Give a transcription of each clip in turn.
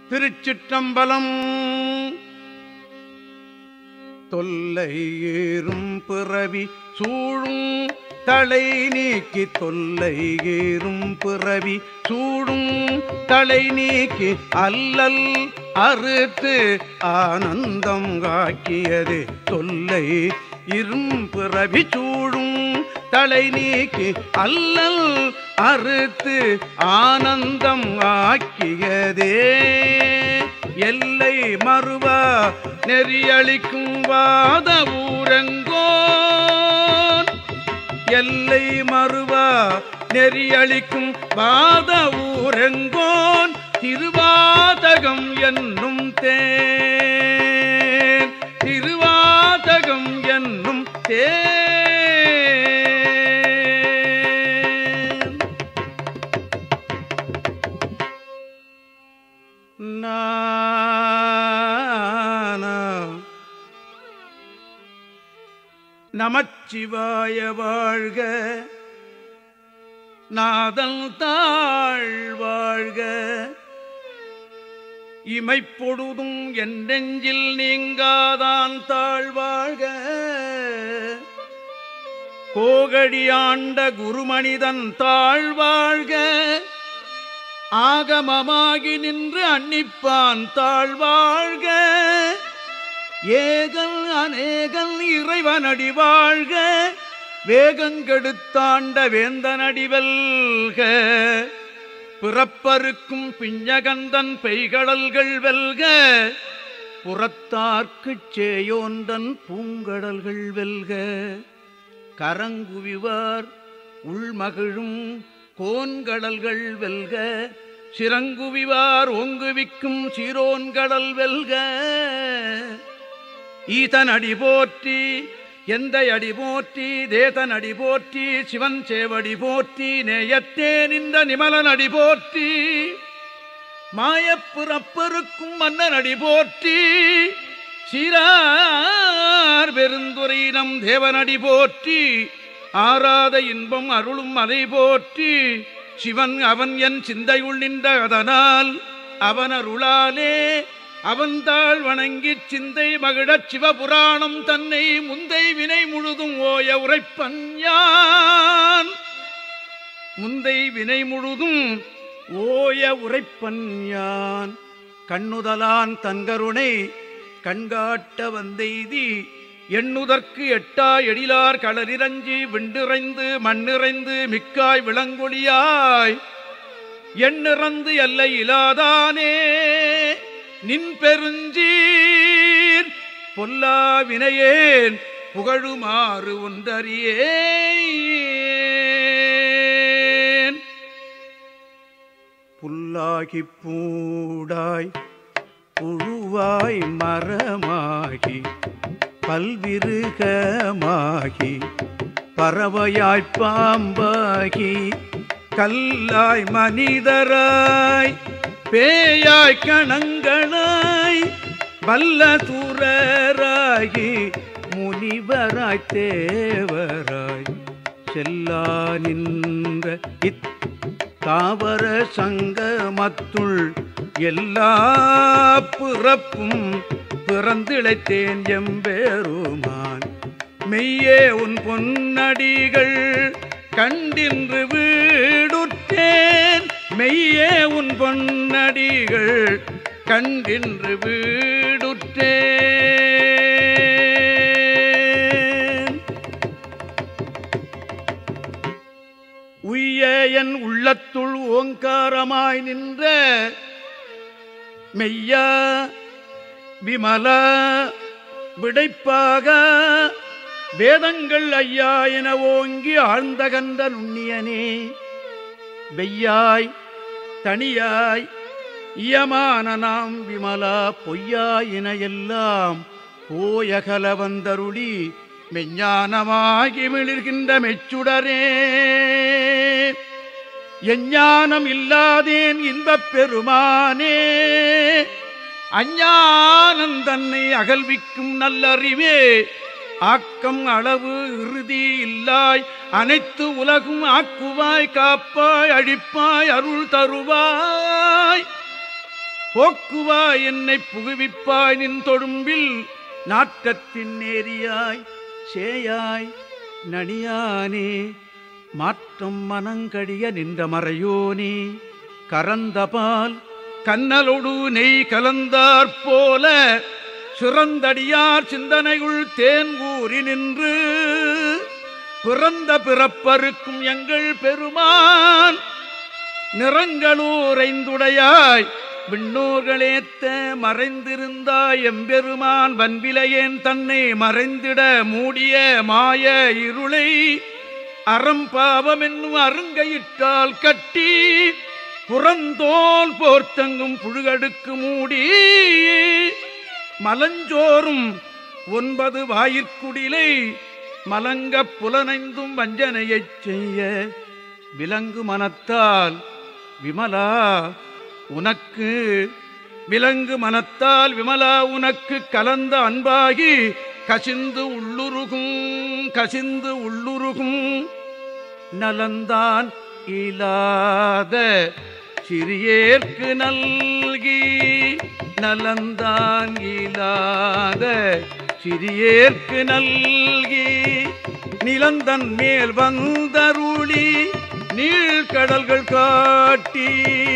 திருச்சிற்றம்பலம். தொல்லை ஏறும் பிறவி சூழும் தலை நீக்கி, தொல்லை ஏறும் பிறவி சூழும் தலை நீக்கி, அல்லல் அறுத்து ஆனந்தம் காக்கியது. தொல்லை இரும் பிறவி சூழும் தலை நீக்கி, அல்லல் அறுத்து ஆனந்தம் ஆக்கியதே. எல்லை மறுவா நெறியளிக்கும் வாத ஊரங்கோன், எல்லை மறுவா நெறியளிக்கும் வாத ஊரங்கோன், திருவாதகம் என்னும் தேன், திருவாதகம் என்னும் தேன். நமச்சிவாய வாழ்க, நாதல் தாழ் வாழ்க, இமைப்பொழுதும் என் நெஞ்சில் நீங்காதான் தாழ்வாழ்க. கோகடியாண்ட குருமனிதன் தாழ்வாழ்க, ஆகமமாகி நின்று அன்னிப்பான் தாழ்வாழ்க. ஏகல் அநேகல் இறைவனடி வாழ்க, வேகங்கெடுத்தாண்ட வேந்தனடி வெல்க. பிறப்பருக்கும் பிஞ்சகந்தன் பெய்கடல்கள் வெல்க, புறத்தார்க்குச் சேயோந்தன் பூங்கடல்கள் வெல்க. கரங்குவிவார் உள்மகிழும் கோன்கடல்கள் வெல்க, சிறங்குவிவார் ஓங்குவிக்கும் சீரோன்கடல் வெல்க. ஈதன் அடி போற்றி, எந்த அடி போற்றி, தேதன் அடி போற்றி, சிவன் சேவடி போற்றி, நேயத்தே நின்ற நிமலன் அடி போற்றி, மாயப்புறப்பருக்கும் மன்னன் அடி போற்றி, சீரார் பெருந்துரையினம் தேவனடி போற்றி, ஆராத இன்பம் அருளும் அதை போற்றி. சிவன் அவன் என் சிந்தையுள் நின்ற அதனால், அவன் அருளாலே அவன்தாள் வணங்கிச் சிந்தை மகிழச் சிவபுராணம் தன்னை முந்தை வினை முழுதும் ஓய உரைப்பஞ்ஞான், முந்தை வினை முழுதும் ஓய உரைப்பஞ்ஞான். கண்ணுதலான் தன்கருணை கண்காட்ட வந்தெய்தி, எண்ணுதற்கு எட்டா எழிலார் களரிரஞ்சி, விண்டிறைந்து மண்ணிறைந்து மிக்காய் விளங்கொழியாய், எண்ணிறந்து எல்லை இலாதானே நின் பெருஞ்சீர். பொல்லா வினையேன் புகழுமாறு ஒன்றறியேன். புல்லாகி பூடாய் புழுவாய் மரமாகி, பல்விருகமாகி, பறவையாய்ப் பாம்பாகி, கல்லாய் மனிதராய் பேயாய் கணங்களாய், வல்ல தூரராகி முனிவராய் தேவராய், செல்லா நின்ற இத்தாவர சங்கமத்துள் எல்லா பிறப்பும் பிறந்திழைத்தேன் எம்பெருமான். மெய்யே உன் பொன்னடிகள் கண்டின்று வீடுற்றேன், மெய்யே உன் பொன்னடிகள் கண்டின்று வீடுற்றேன். உய்ய என் உள்ளத்துள் ஓங்காரமாய் நின்ற மெய்யா விமல விடைப்பாக, வேதங்கள் ஐயா என ஓங்கி ஆழ்ந்தகன்ற நுண்ணியனே. வெய்யாய் தனியாய் இயமான நாம் விமலா, பொய்யாயின எல்லாம் போயகல வந்தருளி, மெஞ்ஞானமாகி மிளிர்கின்ற மெச்சுடரே. எஞ்ஞானம் இல்லாதேன் இன்பப் பெருமானே, அஞ்ஞானம் தன்னை அகல்விக்கும் நல்லறிவே. ஆக்கம் அளவு இறுதி இல்லாய், அனைத்து உலகும் ஆக்குவாய், காப்பாய், அழிப்பாய், அருள் தருவாய். போக்குவாய் என்னை புகுவிப்பாய் நின் தொழும்பில் நாட்டத்தின் நேரியாய் சேயாய் நனியானே மாற்றம் மனங்கடிய நின்ற மறையோனே கரந்தபால் கண்ணலொடு நெய் கலந்தாற்போல சிறந்தடியார் சிந்தனையுள் தேன்கூறி நின்று பிறந்த பிறப்பருக்கும் எங்கள் பெருமான் நிறங்களூரைந்துடையாய் விண்ணோர்களேத்த மறைந்திருந்தாய் எம்பெருமான் வன்விலையேன் தன்னை மறைந்திட மூடிய மாய இருளை அறம்பாவம் என்னும் அருங்கையிட்டால் கட்டி புறந்தோல் போர்த்தங்கும் புழுகடுக்கு மூடி மலஞ்சோறும் 9 வாயிற்குடிலை மலங்கப் புலனைந்தும் வஞ்சனையைச் செய்ய விலங்கு மனத்தால் விமலா உனக்கு விலங்கு மனத்தால் விமலா உனக்கு கலந்த அன்பாகி கசிந்து உள்ளுருகும் நலந்தான் இலாத சிறியேற்கு நல்கி நலந்தான் இலாத சிறியேற்கு நல்கி நிலந்தன் மேல் வந்தருளி நீழ்கடல்கள் காட்டி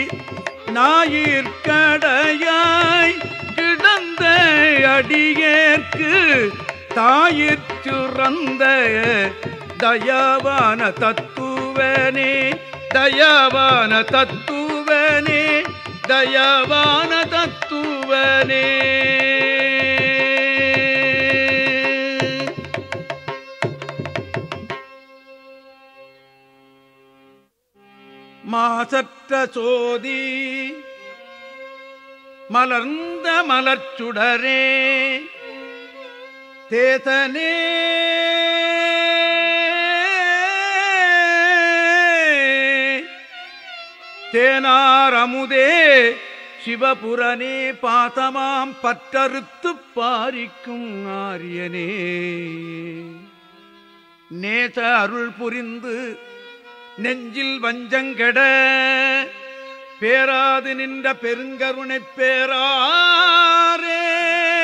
ஞாயிற்கடையாய் கிடந்த அடியேற்கு தாயிற்சுரந்த தயாவான தத்துவனே தயாவான தத்துவனே தயாவான தத்துவனே மாசற்ற சோதி மலர்ந்த மலர்ச்சுடரே தேசனே தேனார் அமுதே சிவபுரனே பாசமாம் பற்றறுத்து பாரிக்கும் ஆரியனே நேச அருள் புரிந்து நெஞ்சில் வஞ்சங்கெட பேராது நின்ற பெருங்கருணை பேராரே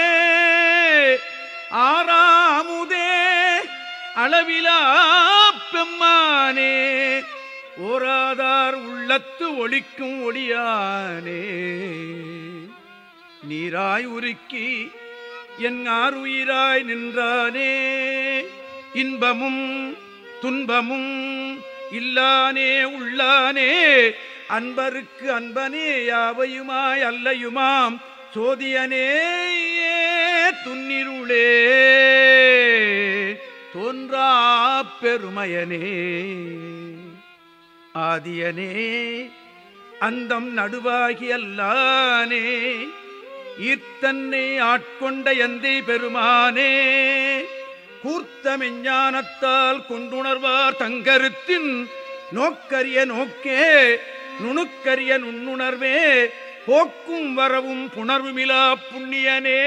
ஆறாமுதே அளவிலா பெம்மானே ஓராதார் உள்ளத்து ஒளிக்கும் ஒளியானே நீராய் உருக்கி என் ஆறுயிராய் நின்றானே இன்பமும் துன்பமும் இல்லானே உள்ளானே அன்பருக்கு அன்பனே யாவையுமாய் அல்லையுமாம் சோதியனே துன்னிருளே தோன்றா பெருமையனே ஆதியனே அந்தம் நடுவாகி அல்லானே ஈர்த்தன்னை ஆட்கொண்ட எந்தை பெருமானே கூர்த்த மெஞ்ஞானத்தால் கொண்டுணர்வார் தங்கருத்தின் நோக்கரிய நோக்கே நுணுக்கரிய நுண்ணுணர்வே போக்கும் வரவும் புணர்வுமிலா புண்ணியனே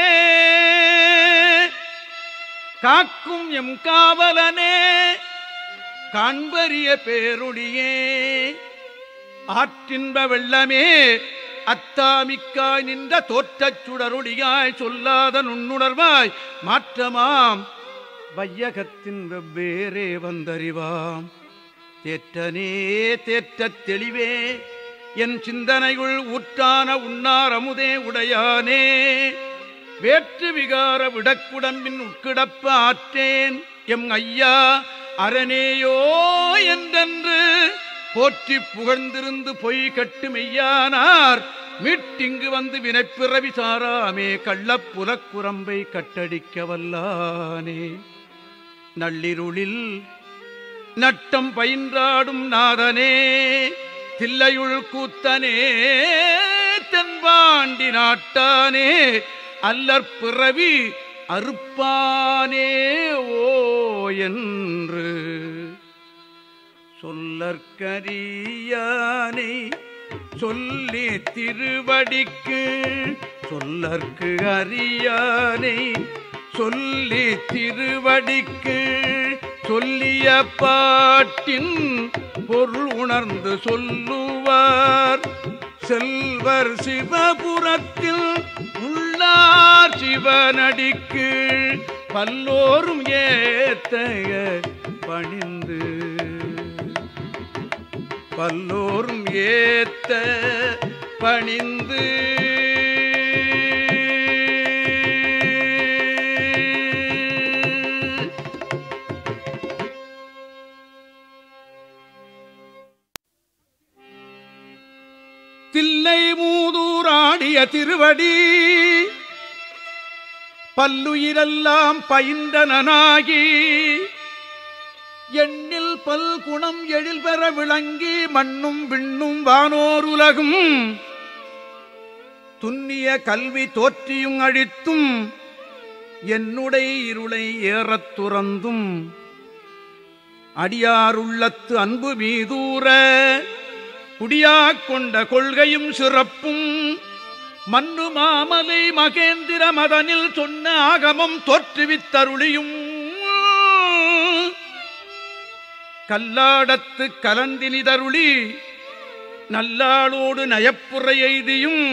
காக்கும் எம் காவலனே காண்பரிய பேரொழியே ஆற்றின்ப வெள்ளமே அத்தாமிக்காய் நின்ற தோற்றச் சுடரொழியாய் சொல்லாத நுண்ணுணர்வாய் மாற்றமாம் வையகத்தின் வெவ்வேறே வந்தறிவாம் தேற்றனே தேற்றத் தெளிவே என் சிந்தனையுள் ஊற்றான உண்ணார் அமுதே உடையானே வேற்று விகார விடக்குடம்பின் உட்கிடப்ப ஆற்றேன் எம் ஐயா அரணேயோ என்றென்று போற்றி புகழ்ந்திருந்து பொய் கட்டு மெய்யானார் மீட்டிங்கு வந்து வினைப்பிறவி சாராமே கள்ளப்புலக்குரம்பை கட்டடிக்க வல்லானே நள்ளிருளில் நட்டம் பயின்றாடும் நாதனே தில்லையுள் கூத்தனே தென்பாண்டி நாட்டானே அல்லற்பிறவி அறுப்பானே ஓ என்று சொல்லற்கரியானை சொல்லி திருவடிக்கு சொல்லற்கு அறியானை சொல்லி திருவடிக்கு சொல்லிய பாட்டின் பொருள் உணர்ந்து சொல்லுவார் செல்வர் சிவபுரத்தில் உள்ளார் சிவனடிக்கு பல்லோரும் ஏத்த பணிந்து பல்லோரும் ஏத்த பணிந்து தில்லை மூதூராடிய திருவடி பல்லுயிரெல்லாம் பயின்றனாகி எண்ணில் பல்குணம் எழில் பெற விளங்கி மண்ணும் விண்ணும் வானோர் உலகும் துன்னிய கல்வி தோற்றியும் அழித்தும் என்னுடைய இருளை ஏறத் துறந்தும் அடியாருள்ளத்து அன்பு மீதூர குடியாக் கொண்ட கொள்கையும் சிறப்பும் மன்னு மாமலை மகேந்திர மதனில் சொன்ன ஆகமம் தோற்றுவித்தருளியும் கல்லாடத்து கலந்தினிதருளி நல்லாளோடு நயப்புரை எய்தியும்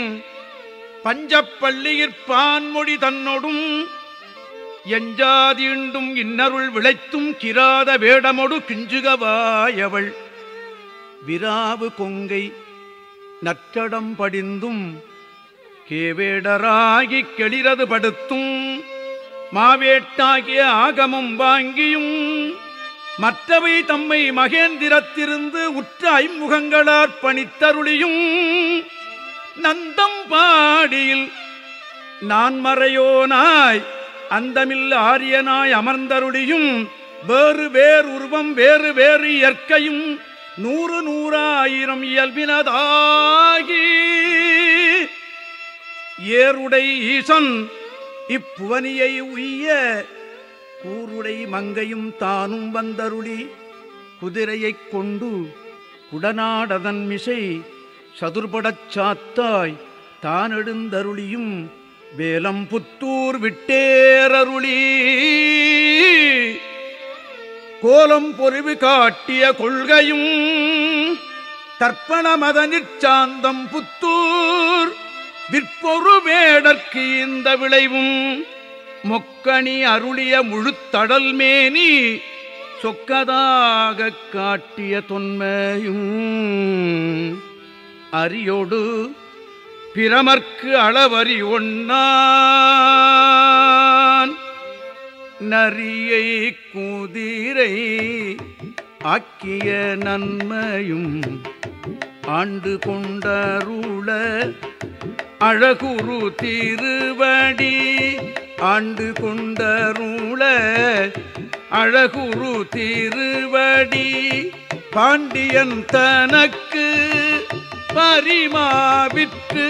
பஞ்சப்பள்ளியிற்பான்மொழி தன்னொடும் எஞ்சாதீண்டும் இன்னருள் விளைத்தும் கிராத வேடமொடு கிஞ்சுகவாயவள் விராவு கொங்கை நற்றடம் படிந்தும் கேவேடராகிக் கெளிரது படுத்தும் மாவேட்டாகிய ஆகமும் வாங்கியும் மற்றவை தம்மை மகேந்திரத்திருந்து உற்ற ஐமுகங்களாற் பணித்தருளியும் நந்தம் பாடியில் நான் மறையோனாய் அந்தமில் ஆரியனாய் அமர்ந்தருளியும் வேறு வேறு உருவம் வேறு வேறு இயற்கையும் நூறு நூறாயிரம் இயல்பினதாகி ஏருடை ஈசன் இப்புவனியை உய்ய கூருடை மங்கையும் தானும் வந்தருளி குதிரையைக் கொண்டு குடநாடதன் மிசை சதுர்படச் சாத்தாய் தானெடுந்தருளியும் வேலம் புத்தூர் விட்டேரருளி கோலம் பொறிவு காட்டிய கொள்கையும் தர்ப்பண மதனிற் சாந்தம் புத்தூர் விற்பொரு வேடற்கு இந்த விளைவும் மொக்கணி அருளிய முழுத்தடல் மேனி சொக்கதாக காட்டிய தொன்மையும் அரியோடு பிரமர்க்கு அளவறி ஒன்னான் நரியை குதிரை ஆக்கிய நன்மையும் ஆண்டு கொண்டருள அழகுரு திருவடி ஆண்டு கொண்டருள அழகுரு திருவடி பாண்டியன் தனக்கு பரிமாவிற்கு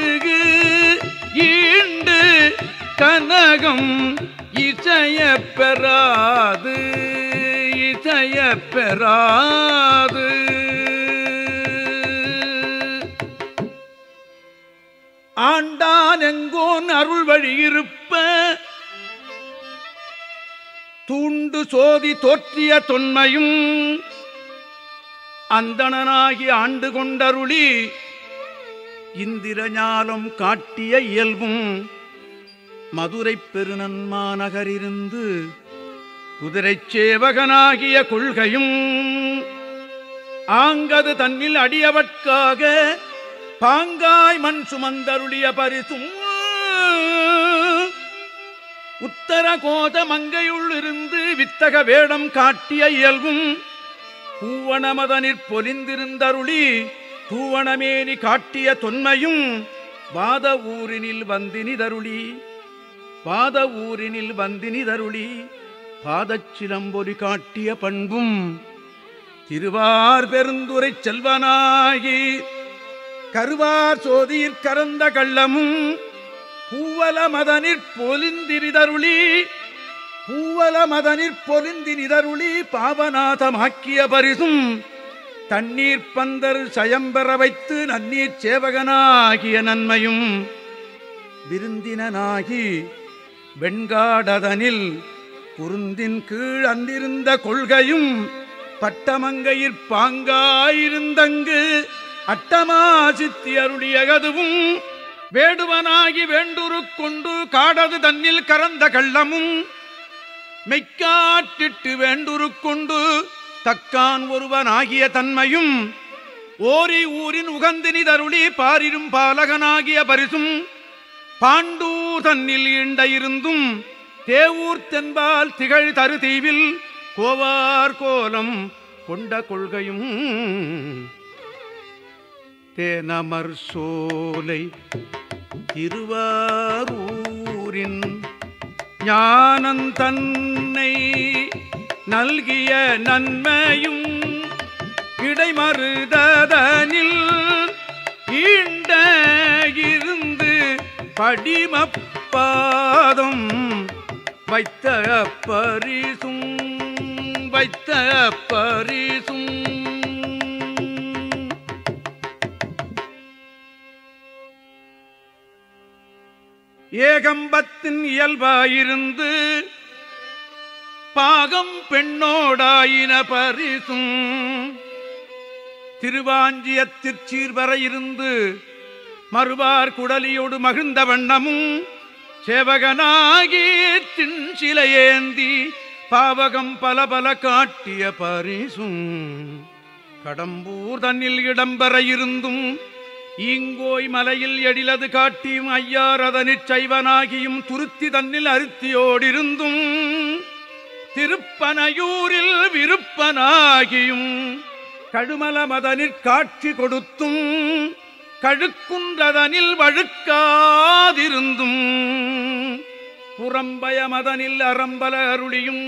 ஈண்டு கனகம் இசைய பெறாது இசைய பெறாது ஆண்டான் எங்கோன் அருள் வழியிருப்ப தூண்டு சோதி தோற்றிய தொன்மையும் அந்தணனாகி ஆண்டு கொண்டருளி இந்திர ஞாலம் காட்டிய இயல்பும் மதுரை பெருநன்மாநகரிருந்து குதிரைச் சேவகனாகிய கொள்கையும் ஆங்கது தன்னில் அடியவட்காக பாங்காய் மண் சுமந்தருளிய பரிசும் உத்தர கோத மங்கையுள் இருந்து வித்தக வேடம் காட்டிய இயல்பும் பூவணமதனிற் பொலிந்திருந்தருளி பூவணமேனி காட்டிய தொன்மையும் வாத ஊரினில் வந்தினிதருளி பாத ஊரினில் வந்தினிதருளி பாதச்சிலம்பொலி காட்டிய பண்பும் திருவார் பெருந்துரை செல்வனாகி கருவார் சோதியிற் கரந்த கள்ளமும் பூவல மதனிற் பொலிந்திரிதருளி பூவல மதனிற் பொலிந்தினிதருளி பாவநாதமாக்கிய பரிசும் தண்ணீர் பந்தர் சயம்பெற வைத்து நன்னீர் சேவகனாகிய நன்மையும் விருந்தினனாகி வெண்காடதனில் குருந்தின் கீழ் அந்திருந்த கொள்கையும் பட்டமங்கையிற் பாங்காயிருந்தங்கு அட்டமா சித்தி அருளியகதுவும் வேடுவனாகி வேண்டுரு கொண்டு காடது தன்னில் கறந்த கள்ளமும் மெய்க்காட்டிட்டு வேண்டுரு கொண்டு தக்கான் ஒருவனாகிய தன்மையும் ஓரி ஊரின் உகந்தினி தருளி பாரிரும் பாலகனாகிய பரிசும் பாண்டூர் தன்னில் ஈண்ட இருந்தும் தேவூர் தென்பால் திகழ் தரு தீவில் கோவார் கோலம் கொண்ட கொள்கையும் தேனமர் சோலை திருவாரூரின் ஞானந்தன்னை நல்கிய நன்மையும் இடைமறுதனில் ஈண்ட இருந்து படிமப்பாதம் வைத்த பரிசும் ஏகம்பத்தின் இயல்பாயிருந்து பாகம் பெண்ணோடாயின பரிசும் திருவாஞ்சியத்திற் சீர்வர இருந்து மறுவார் குடலியோடு மகிழ்ந்த வண்ணமும் சேவகனாகி தின்சிலையேந்தி பாவகம் பல பல காட்டிய பரிசும் கடம்பூர் தன்னில் இடம்பெற இருந்தும் ஈங்கோய் மலையில் எழிலது காட்டியும் ஐயாரதனிற் சைவனாகியும் துருத்தி தன்னில் அருத்தியோடிருந்தும் திருப்பனையூரில் விருப்பனாகியும் கடுமல மதனிற் காட்சி கொடுத்தும் கழுக்குன்றதனில் வழுக்காதிருந்தும் புறம்பய மதனில் அறம்பல அருளியும்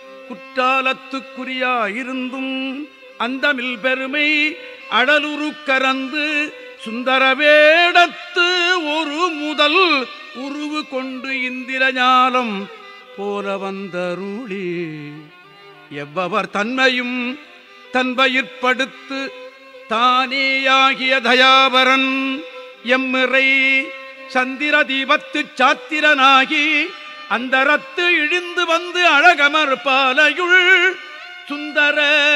குற்றாலத்துக்குரியாயிருந்தும் அந்தமில் பெருமை அடலுரு கரந்து சுந்தர வேடத்து ஒரு முதல் உருவு கொண்டு இந்திர ஞாலம் போல வந்தருளி எவ்வவர் தன்மையும் தன்வயிற்படுத்து தானேயாகிய தயாபரன் எம்மிறை சந்திர தீபத்து சாத்திரனாகி அந்தரத்து இழிந்து வந்து அழகமர் பாலையுள் சுந்தர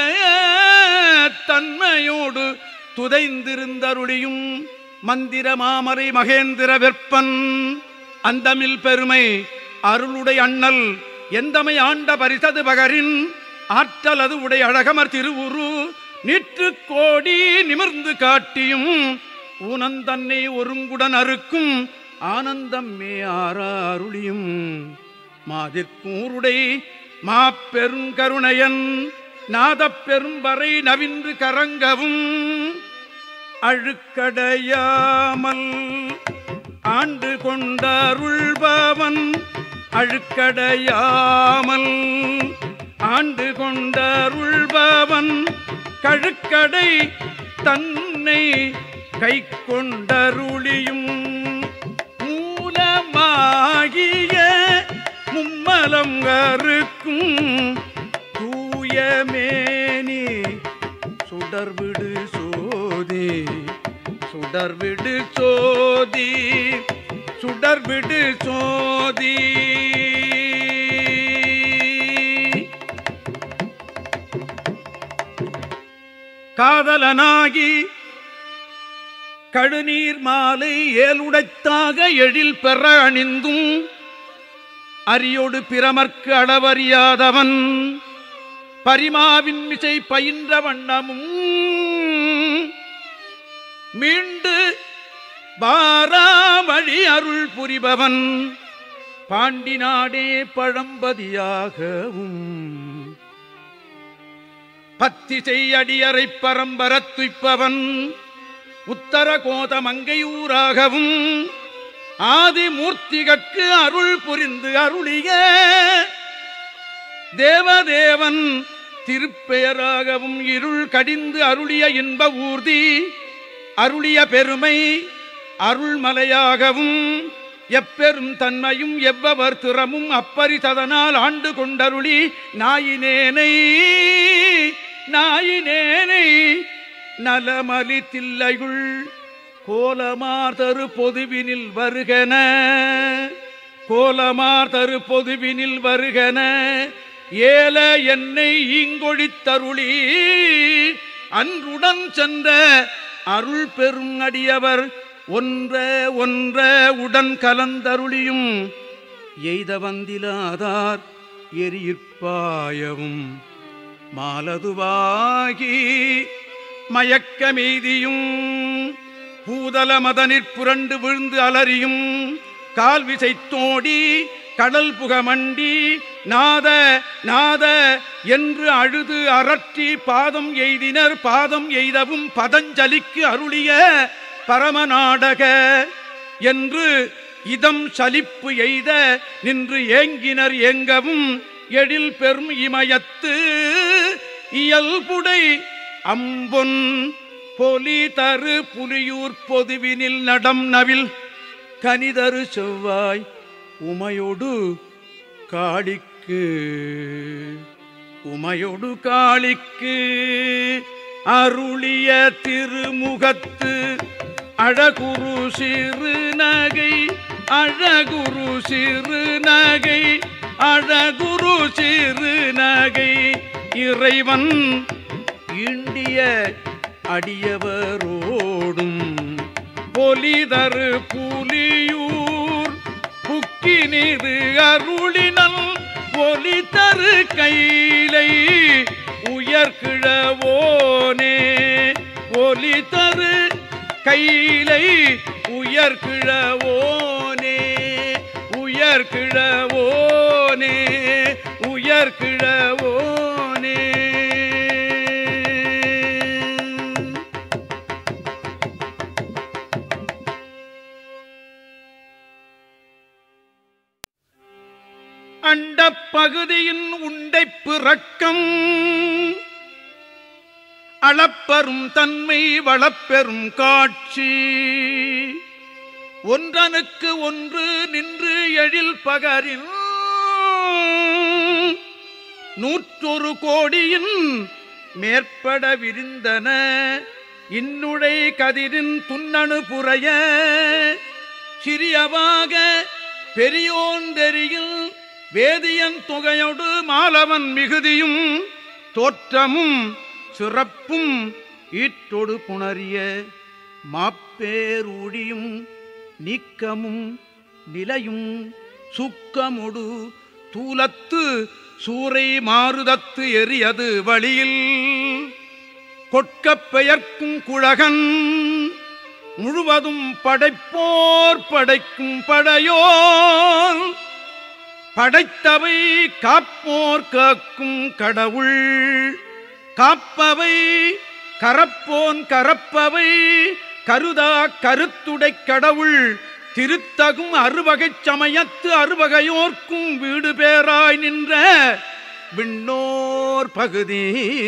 தன்மையோடு துதைந்திருந்தருளியும் மந்திர மாமரை மகேந்திர வெப்பன் அந்தமில் பெருமை அருளுடை அண்ணல் எந்தமை ஆண்ட பரிசது பகரின் ஆற்றல் அது உடை அழகமர் திருவுரு நீற்று கோடி நிமிர்ந்து காட்டியும் ஊனந்தன்னை ஒருங்குடன் அறுக்கும் ஆனந்தம் மே ஆறாருளியும் மாதிற்கூருடை மாப்பெருங்கருணையன் நாதப்பெரும் வரை நவின்று கரங்கவும் அழுக்கடையாமல் ஆண்டு கொண்டருள்பவன் அழுக்கடையாமல் ஆண்டு கொண்டருள்பவன் கழுக்கடை தன்னை கை கொண்டருளியும் மூலமாகிய மும்மலம் அறுக்கும் தூயமேனி சுடர்விடு சோதி சுடர்விடு சோதி சுடர்விடு சோதி காதலனாகி கழுநீர் மாலை ஏழுடைத்தாக எழில் பெற அணிந்தும் அரியோடு பிரமர்க்கு அளவறியாதவன் பரிமாவின் மிசை பயின்ற வண்ணமும் மீண்டு பாராமழி அருள் புரிபவன் பாண்டி நாடே பழம்பதியாகவும் பத்திசை அடியறை பரம்பரத் துய்ப்பவன் உத்தர கோத மங்கையூராகவும் ஆதிமூர்த்திகட்கு அருள் புரிந்து அருளிய தேவதேவன் திருப்பெயராகவும் இருள் கடிந்து அருளிய இன்ப ஊர்தி அருளிய பெருமை அருள்மலையாகவும் எப்பெரும் தன்மையும் எவ்வவர் திறமும் அப்பரிசதனால் ஆண்டு கொண்டருளி நாயினேனை நாயினேனை நலமலி தில்லையுள் கோலமார்தரு பொதுவினில் வருகன கோலமார்தரு பொதுவினில் வருகன ஏல என்னை ஈங்கொழித்தருளி அன்றுடன் சென்ற அருள் பெரும் அடியவர் ஒன்ற ஒன்ற உடன் கலந்தருளியும் எய்த வந்திலாதார் எரியிற்பாயவும் மாலதுவாகி மயக்கமெய்தியும் பூதல மதனிற் புரண்டு விழுந்து அலறியும் கால்விசைத்தோடி கடல் புகமண்டி நாத நாத என்று அழுது அரற்றி பாதம் எய்தினர். பாதம் எய்தவும் பதஞ்சலிக்கு அருளிய பரமநாடக என்று இதம் சலிப்பு எய்த நின்று ஏங்கினர். ஏங்கவும் எழில் பெரும் இமயத்து இயல்புடை அம்பொன் பொலி தரு புலியூர் பொதுவினில் நடம் நவில் கனிதரு செவ்வாய் உமையொடு காளிக்கு உமையொடு காளிக்கு அருளிய திருமுகத்து அழகுரு சிறு நகை அழகுரு சிறு நகை அழகுரு சிறு நகை இறைவன் இண்டிய அடியவரோடும் பொலிதரு புலியூர் புக்கினிது அருளினல் ஒலி தரு கைலை உயர்கிழவோனே ஒலி தரு கைலை உயர்கிழவோனே உயர்கிழவோனே உயர்கிழவோனே. அண்டப் பகுதியின் உண்டை பிறக்கம் அளப்பெரும் தன்மை வளப்பெரும் காட்சி ஒன்றனுக்கு ஒன்று நின்று எழில் பகரின் 100 கோடியின் மேற்பட விரிந்தன இன்னுடை கதிரின் துண்ணணு புறைய சிறியவாக பெரியோந்தெரியில் வேதியன் தொகையோடு மாலவன் மிகுதியும் தோற்றமும் சிறப்பும் ஈற்றொடு புணரிய மாப்பேரூழியும் நீக்கமும் நிலையும் சுக்கமுடு தூலத்து சூறை மாறுதத்து எரியது வழியில் கொட்கப் பெயர்க்கும் குழகன் முழுவதும் படைப்போர் படைக்கும் படையோர் படைத்தவை காப்போர் காக்கும் கடவுள் காப்பவை கரப்போன் கரப்பவை கருதா கருத்துடை கடவுள் திருத்தகும் அறுவகைச் சமயத்து அறுவகையோர்க்கும் வீடு பேராய் நின்ற விண்ணோர் பகுதி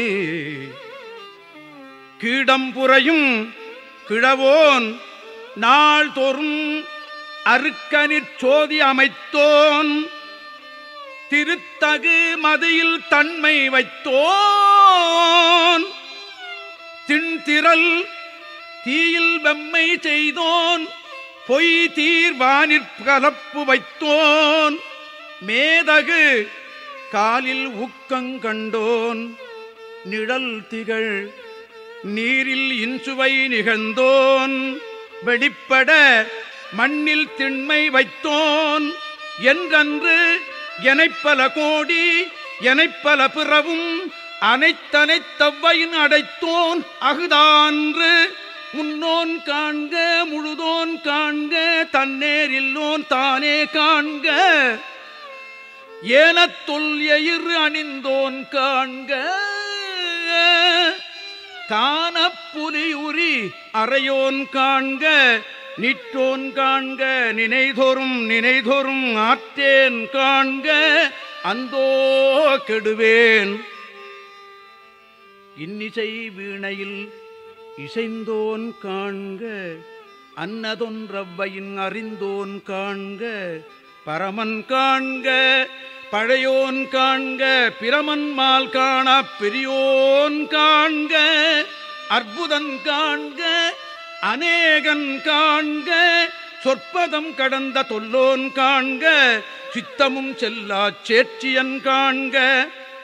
கீடம்புறையும் கிழவோன் நாள்தோறும் அருக்கனிற் சோதி அமைத்தோன் திருத்தகு மதியில் தன்மை வைத்தோன் திண்திரல் தீயில் வெம்மை செய்தோன் பொய் தீர்வானிற் கலப்பு வைத்தோன் மேதகு காலில் ஊக்கங்கண்டோன் நிழல் திகழ் நீரில் இன்சுவை நிகழ்ந்தோன் வெளிப்பட மண்ணில் திண்மை வைத்தோன் என்றன்று எனைப்பல கோடி எனைப்பல பிறவும் அனைத்தனைத்தவ்வையின் அடைத்தோன் அகுதான்று முன்னோன் காண்க முழுதோன் காண்க தன்னேரில்லோன் தானே காண்க ஏனத் தொல் எயிறு அணிந்தோன் காண்க காணப்புலியுரி அறையோன் காண்க நிற்றோன் காண்க நினைதொரும் ஆற்றேன் காண்க அந்தோ கெடுவேன் இன்னிசை வீணையில் இசைந்தோன் காண்க அன்னதொன்றவ்வையின் அறிந்தோன் காண்க பரமன் காண்க பழையோன் காண்க பிரமன் மால் காண பெரியோன் காண்க அற்புதன் காண்க அநேகன் காண்க சொற்பதம் கடந்த தொல்லோன் காண்க சித்தமும் செல்லா சேற்றியன் காண்க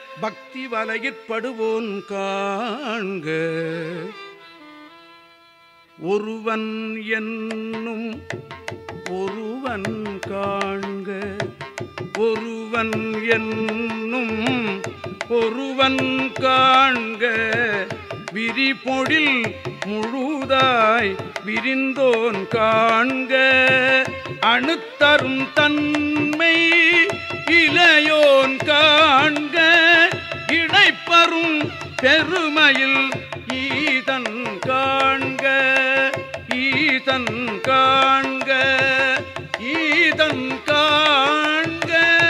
பக்தி வலையிற்படுவோன் காண்க ஒருவன் என்னும் ஒருவன் காண்க ஒருவன் என்னும் ஒருவன் காண்க விரிபொழில் முழுதாய் விரிந்தோன் காண்க அணுத்தரும் தன்மை இளையோன் காண்க இடைப்பரும் பெருமையில் ஈதன் காண்க ஈதன் காண்க ஈதன் காண்க.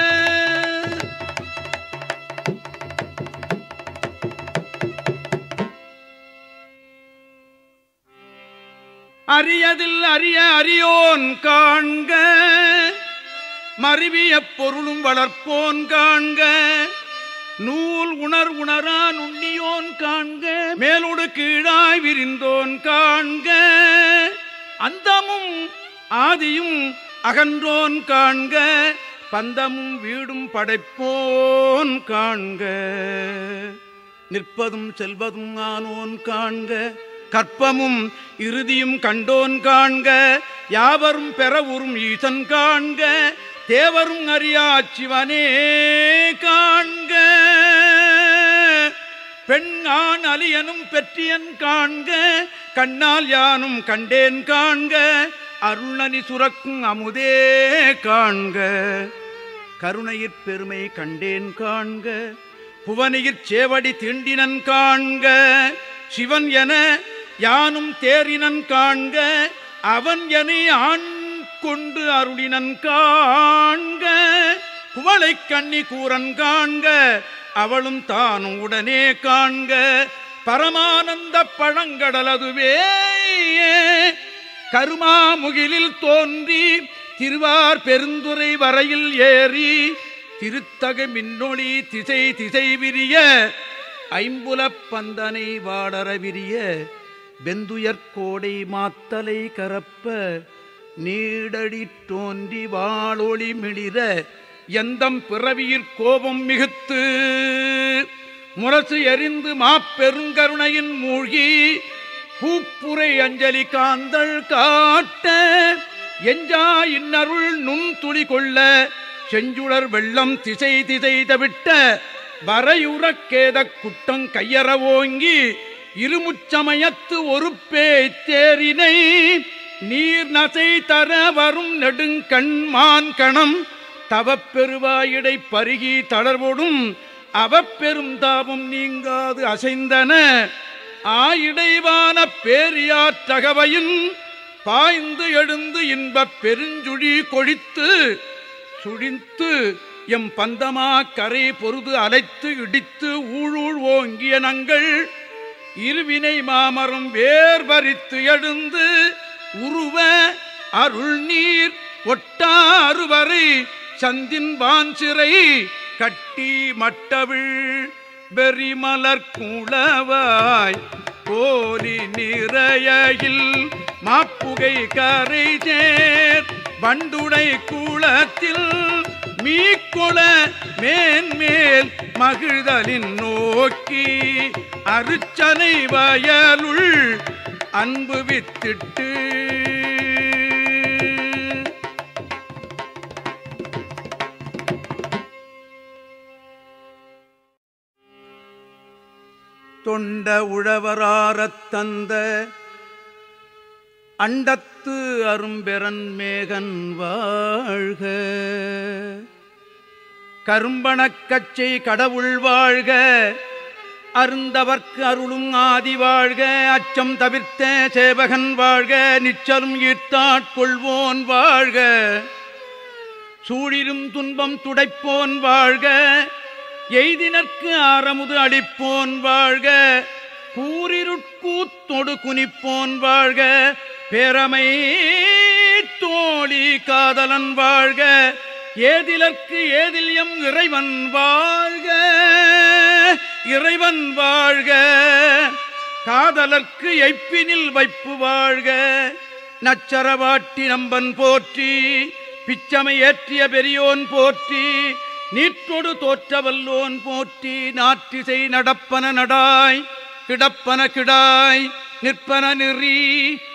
அரியதில் அரிய அரியோன் காண்க மருவிய பொருளும் வளர்ப்போன் காண்க நூல் உணர் உணரா நுண்ணியோன் காண்க மேலோடு கீழாய் விரிந்தோன் காண்க அந்தமும் ஆதியும் அகன்றோன் காண்க பந்தமும் வீடும் படைப்போன் காண்க நிற்பதும் செல்வதும் ஆனோன் காண்க கற்பமும் இறுதியும் கண்டோன் காண்க யாவரும் பெறவுறும் ஈசன் காண்க தேவரும் அறியா சிவனே காண்க பெண் ஆண் அலியனும் பெற்றியன் காண்க கண்ணால் யானும் கண்டேன் காண்க அருளனி சுரக்கும் அமுதே காண்க கருணையிற் பெருமை கண்டேன் காண்க புவனியிற் சேவடி தீண்டினன் காண்க சிவன் என யானும் தேரினன் காண்க அவன் என ஆண் கொண்டு அருளினன் காண்க குவளை கண்ணி கூரன் காண்க அவளும் தானும் உடனே காண்க பரமானந்த பழங்கடலதுவே கருமாமுகிலில் தோன்றி திருவார் பெருந்துறை வரையில் ஏறி திருத்தகு மின்னொளி திசை திசை விரிய ஐம்புலப் பந்தனை வாடர விரிய வெந்துயர்கோடை மாத்தலை கரப்ப நீடடி தோன்றி வாளொளி மிளிர எந்தம் பிறவியிற் கோபம் மிகுத்து முரசு எறிந்து மாப்பெருங்கருணையின் மூழ்கி பூப்புரை அஞ்சலி காந்தள் காட்ட எஞ்சா இன்னருள் நுண் துளி கொள்ள செஞ்சுடர் வெள்ளம் திசை திசை தவிட்ட வரையுறக் கேதக் குட்டங் கையற ஓங்கி இருமுச்சமயத்து ஒரு பேய்த்தேரினை நீர் நசை தர வரும் நெடுங்கண்மான் கணம் தவப்பெருவாயிடை பருகி தளர்வோடும் அவப்பெரும் தாபம் நீங்காது அசைந்தன ஆயிடைவான பேரியாற்றகவையின் பாய்ந்து எழுந்து இன்பப் பெருஞ்சுழி கொழித்து சுழித்து எம் பந்தமா கரை பொருது அலைத்து இடித்து ஊழூழ் ஓங்கிய நங்கள் இருவினை மாமரம் வேர்வரித்து எழுந்து உருவ அருள் நீர் ஒட்டாறுவரை சந்தின் வான்சிறை கட்டி மட்டவிழ் வெறிமலர் கூளவாய் கோலி நிறையில் மாப்புகை கரை சேர் வண்டுடை கூளத்தில் மீக்கொள மேன்மேல் மகிழ்தலின் நோக்கி அருச்சனை வயலுள் அன்பு வித்திட்டு தொண்ட உழவராரத் தந்த அண்டத்து அரும்பெறன் மேகன் வாழ்க கரும்பணக்கச்சை கடவுள் வாழ்க அருந்தவர்க்கு அருளும் ஆதி வாழ்க அச்சம் தவிர்த்த சேவகன் வாழ்க நிச்சலும் ஈர்த்தாட்கொள்வோன் வாழ்க சூழிலும் துன்பம் துடைப்போன் வாழ்க எய்தினர்க்கு ஆரமுது அளிப்போன் வாழ்க கூறிருட்கூத்தொடு குனிப்போன் வாழ்க பேரமை தோழி காதலன் வாழ்க ஏதிலர்க்கு ஏதில்யம் இறைவன் வாழ்க இறைவன் வாழ்க காதலர்க்கு எய்ப்பினில் வைப்பு வாழ்க நச்சரவாட்டி நம்பன் போற்றி பிச்சமை ஏற்றிய பெரியோன் போற்றி நீற்றொடு தோற்றவல்லோன் போற்றி நாற்றிசை நடப்பன நடாய் கிடப்பன கிடாய் நிற்பன நிறி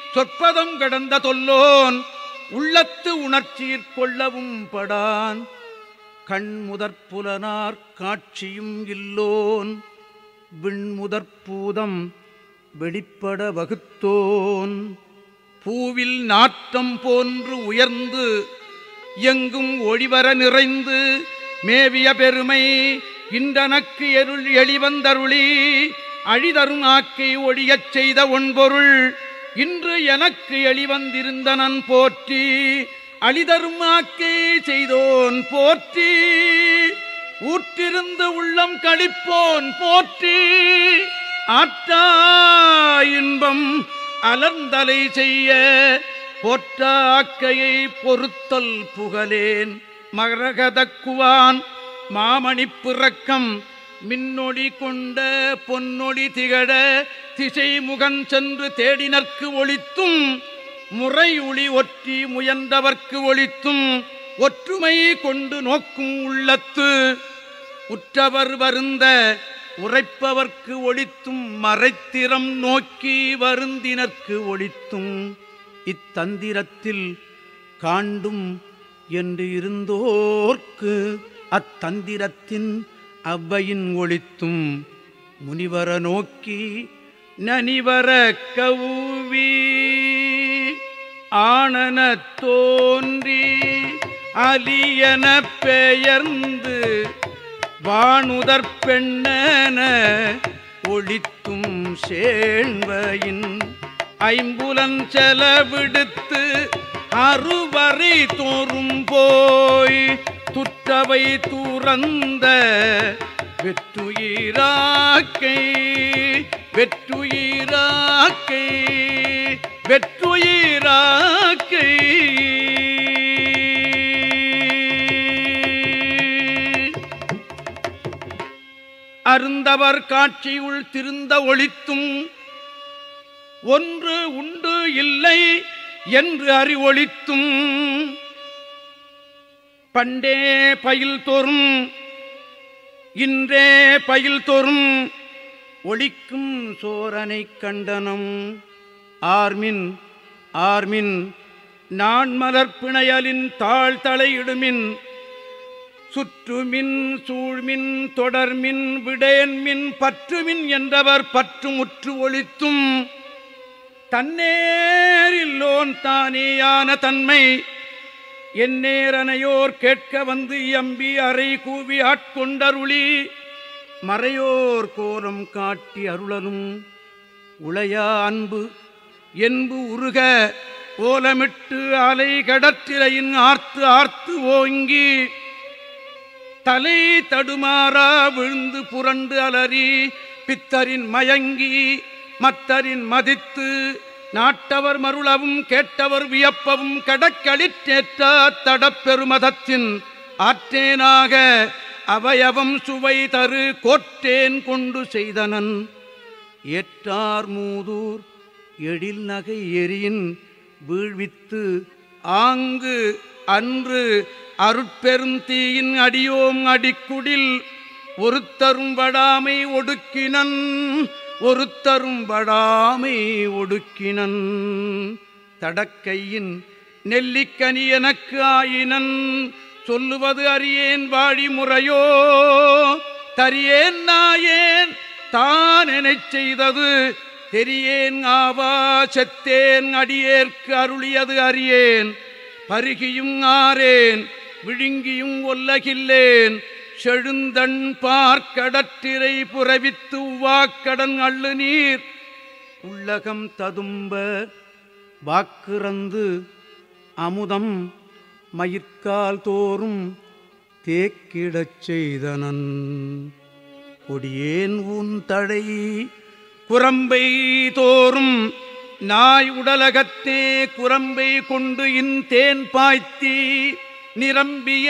சொற்பதம் கடந்த தொல்லோன் உள்ளத்து உணர்ச்சியிற் கொள்ளவும் படான் கண்முதற்புலனார் காட்சியும் இல்லோன் விண்முதற்பூதம் வெளிப்பட வகுத்தோன் பூவில் நாற்றம் போன்று உயர்ந்து எங்கும் ஒளிவர நிறைந்து மேவிய பெருமை இன்றனக்கு எருள் எளிவந்தருளி அழிதரும் ஆக்கை ஒழியச் செய்த ஒன்பொருள் இன்று எனக்கு எளிவந்திருந்தனன் போற்றி அழிதரும் ஆக்கை செய்தோன் போற்றி ஊற்றிருந்து உள்ளம் களிப்போன் போற்றி ஆற்றா இன்பம் அலர்ந்தலை செய்ய போற்றா ஆக்கையை பொறுத்தல் புகழேன் மரகதக்குவான் மாமணி பிறக்கம் மின்னொளி கொண்ட பொன்னொளி திகழ திசை முகன் சென்று தேடினர்க்கு ஒளித்தும் முறை ஒளி ஒற்றி முயன்றவர்க்கு ஒளித்தும் ஒற்றுமை கொண்டு நோக்கும் உள்ளத்து உற்றவர் வருந்த உரைப்பவர்க்கு ஒளித்தும் மறைத்திறம் நோக்கி வருந்தினர்க்கு ஒளித்தும் இத்தந்திரத்தில் காண்டும் என்று இருந்தோர்க்கு அத்தந்திரத்தின் அவ்வையின் ஒளித்தும் முனிவர நோக்கி நனிவர கவுவி ஆனன தோன்றி அலியன பெயர்ந்து வானுதற் பெண்ணன ஒளித்தும் சேண்வையின் ஐம்புலன் செலவிடுத்து அறுவரை தோறும் போய் துற்றவை துறந்த வெற்றுயிராக்கை வெற்றுயிராக்கை வெற்றுயிராக்கை அருந்தவர் காட்சியுள் திருந்த ஒளித்தும் ஒன்று உண்டு இல்லை என்று அறிவொளித்தும் பண்டே பயில் தோறும் இன்றே பயில் தோறும் ஒளிக்கும் சோரனை கண்டனம் ஆர்மின் ஆர்மின் நான் மலர்பிணையலின் தாழ் தலையிடுமின் சுற்றுமின் சூழ்மின் தொடர்மின் விடேன்மின் பற்றுமின் என்றவர் பற்றுமுற்று ஒளித்தும் தன்னேரில்லோன் தானேயான தன்மை எந்நேரனையோர் கேட்க வந்து எம்பி அறை கூவி ஆட்கொண்டருளி மறையோர் கோலம் காட்டி அருளனும் உளையா அன்பு என்பு உருக ஓலமிட்டு அலை கடற்றிரையின் ஆர்த்து ஆர்த்து ஓங்கி தலை தடுமாறா விழுந்து புரண்டு அலறி பித்தரின் மயங்கி மத்தரின் மதித்து நாட்டவர் மருளவும் கேட்டவர் வியப்பவும் கடக்களிற்றேற்ற தடப்பெருமதத்தின் ஆற்றேனாக அவயவம் சுவை தரு கோற்றேன் கொண்டு செய்தனன் ஏற்றார் மூதூர் எழில் நகை எரியின் வீழ்வித்து ஆங்கு அன்று அருட்பெருந்தீயின் அடியோம் அடிக்குடில் ஒருத்தரும் வடாமை ஒடுக்கினன் ஒருத்தரும் வடாமை ஒடுக்கினன் தடக்கையின் நெல்லிக்கனி எனக்கு ஆயினன் சொல்லுவது அறியேன் வாழி முறையோ தரியேன் நாயேன் தான் எனச் செய்தது தெரியேன் ஆவா செத்தேன் அடியேற்கு அருளியது அறியேன் பருகியும் ஆரேன் விழுங்கியும் ஒல்லகில்லேன் செழுந்தன் பார்க்கடற்றிரை புறவித்து உவாக்கடன் அள்ளு நீர் உள்ளகம் ததும்ப வாக்குறந்து அமுதம் மயிர்கால் தோறும் தேக்கிடச் செய்தனன் கொடியேன் உன் தடை குரம்பை தோறும் நாய் உடலகத்தே குரம்பை கொண்டு இன்தேன் பாய்த்தி நிரம்பிய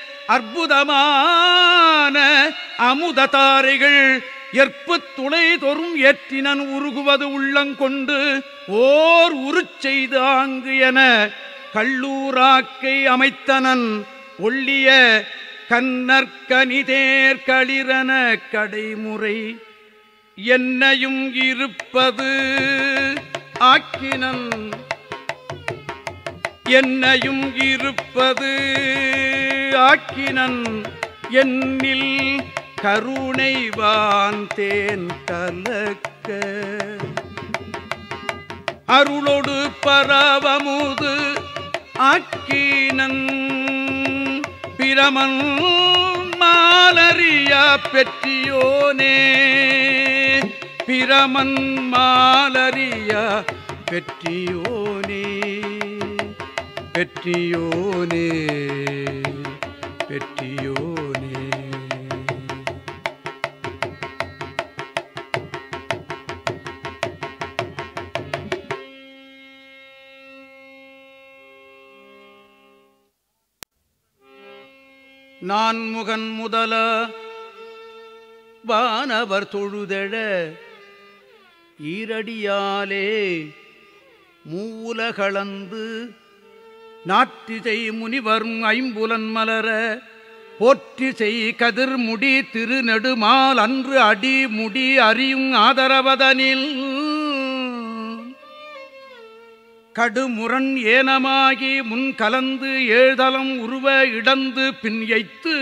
அற்புதமான அமுததாரைகள் எற்பு துளை தோறும் ஏற்றினன் உருகுவது உள்ளங்கொண்டு ஓர் உருச்செய்து ஆங்கு என கள்ளூராக்கை அமைத்தனன் ஒள்ளிய கண்ணற்கனிதேர் களிரன கடைமுறை என்னையும் இருப்பது ஆக்கினன் என்னையும் இருப்பது ஆக்கினன் என்னில் கருணைவான் தேன் கலக்க அருளொடு பரவமுது ஆக்கினன் பிரமன் மாலரியா பெற்றியோனே பிரமன் மாலரியா பெற்றியோனே பெற்றியோனே பெற்றியோனே. நான்முகன் முதல வானவர் தொழுதெழ ஈரடியாலே மூலகளந்து நாற்றிசை முனிவரும் ஐம்புலன் மலர போற்றிசை கதிர்முடி திருநெடுமால் அன்று அடி முடி அறியும் ஆதரவதனில் கடுமுரண் ஏனமாகி முன் கலந்து ஏழ்தலம் உருவ இடந்து பின் எய்த்து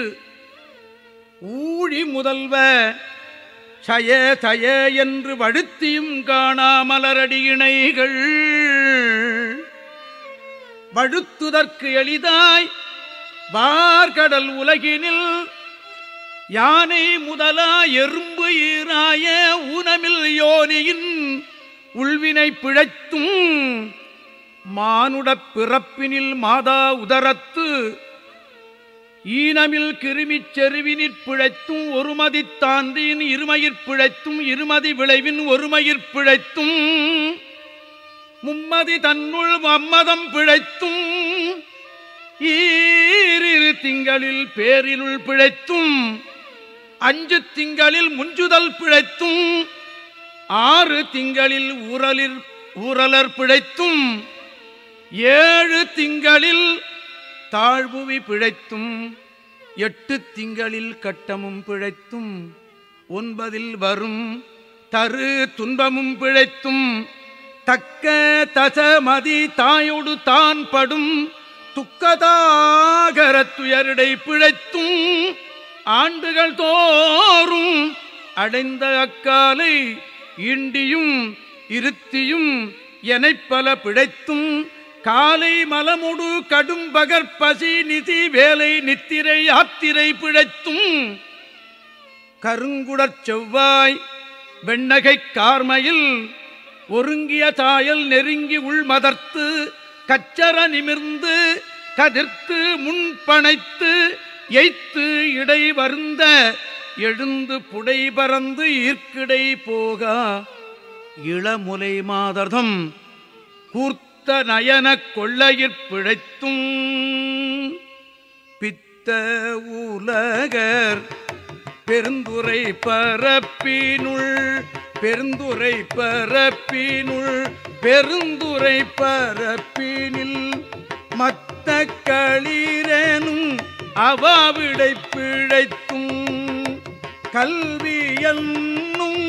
ஊழி முதல்வ சய சய என்று வழுத்தியும் காணாமலரடியிணைகள் வழுத்துதற்கு எளிதாய் வார்கடல் உலகினில் யானை முதலா எறும்பு ஈராய ஊனமில் யோனியின் உள்வினை பிழைத்தும் மானுடப் பிறப்பினில் மாதா உதரத்து ஈனமில் கிருமிச் செருவினிற் பிழைத்தும் ஒருமதித் தாந்தியின் இருமயிற் பிழைத்தும் இருமதி விளைவின் ஒருமயிற் பிழைத்தும் மும்மதி தன்னுள் மம்மதம் பிழைத்தும் ஈரிரு திங்களில் பேரினுள் பிழைத்தும் 5 திங்களில் முஞ்சுதல் பிழைத்தும் 6 திங்களில் ஊரலர் பிழைத்தும் 7 திங்களில் தாழ்வுவி பிழைத்தும் 8 திங்களில் கட்டமும் பிழைத்தும் 9 வரும் தரு துன்பமும் பிழைத்தும் தக்க தசமதி தாயோடு தான் படும் துக்கதாகரத்துயரிடை பிழைத்தும் ஆண்டுகள் தோறும் அடைந்த அக்காலை இண்டியும் இருத்தியும் எனைப்பல பிழைத்தும் காலை மலமுடு கடும் பகற்பசி நிதி வேலை நித்திரை யாத்திரை பிழைத்தும் கருங்குடற் செவ்வாய் வெண்ணகை கார்மையில் ஒருங்கிய தாயல் நெருங்கி உள்மதர்த்து கச்சர நிமிர்ந்து கதிர்த்து முன்பனைத்து எய்த்து இடை வருந்த எழுந்து புடை பறந்து ஈர்க்கிடை போகா இளமுலை மாதர்தம் கூர்த்த நயனக் கொள்ளையிற் பிழைத்தும் பித்த உலகர் பெருந்துரை பரப்பினுள் பெருந்துரை பரப்பினுள் பெருந்துரை பரப்பினில் மத்த களிரனும் அவாவிடை பிழைத்தும் கல்வி என்னும்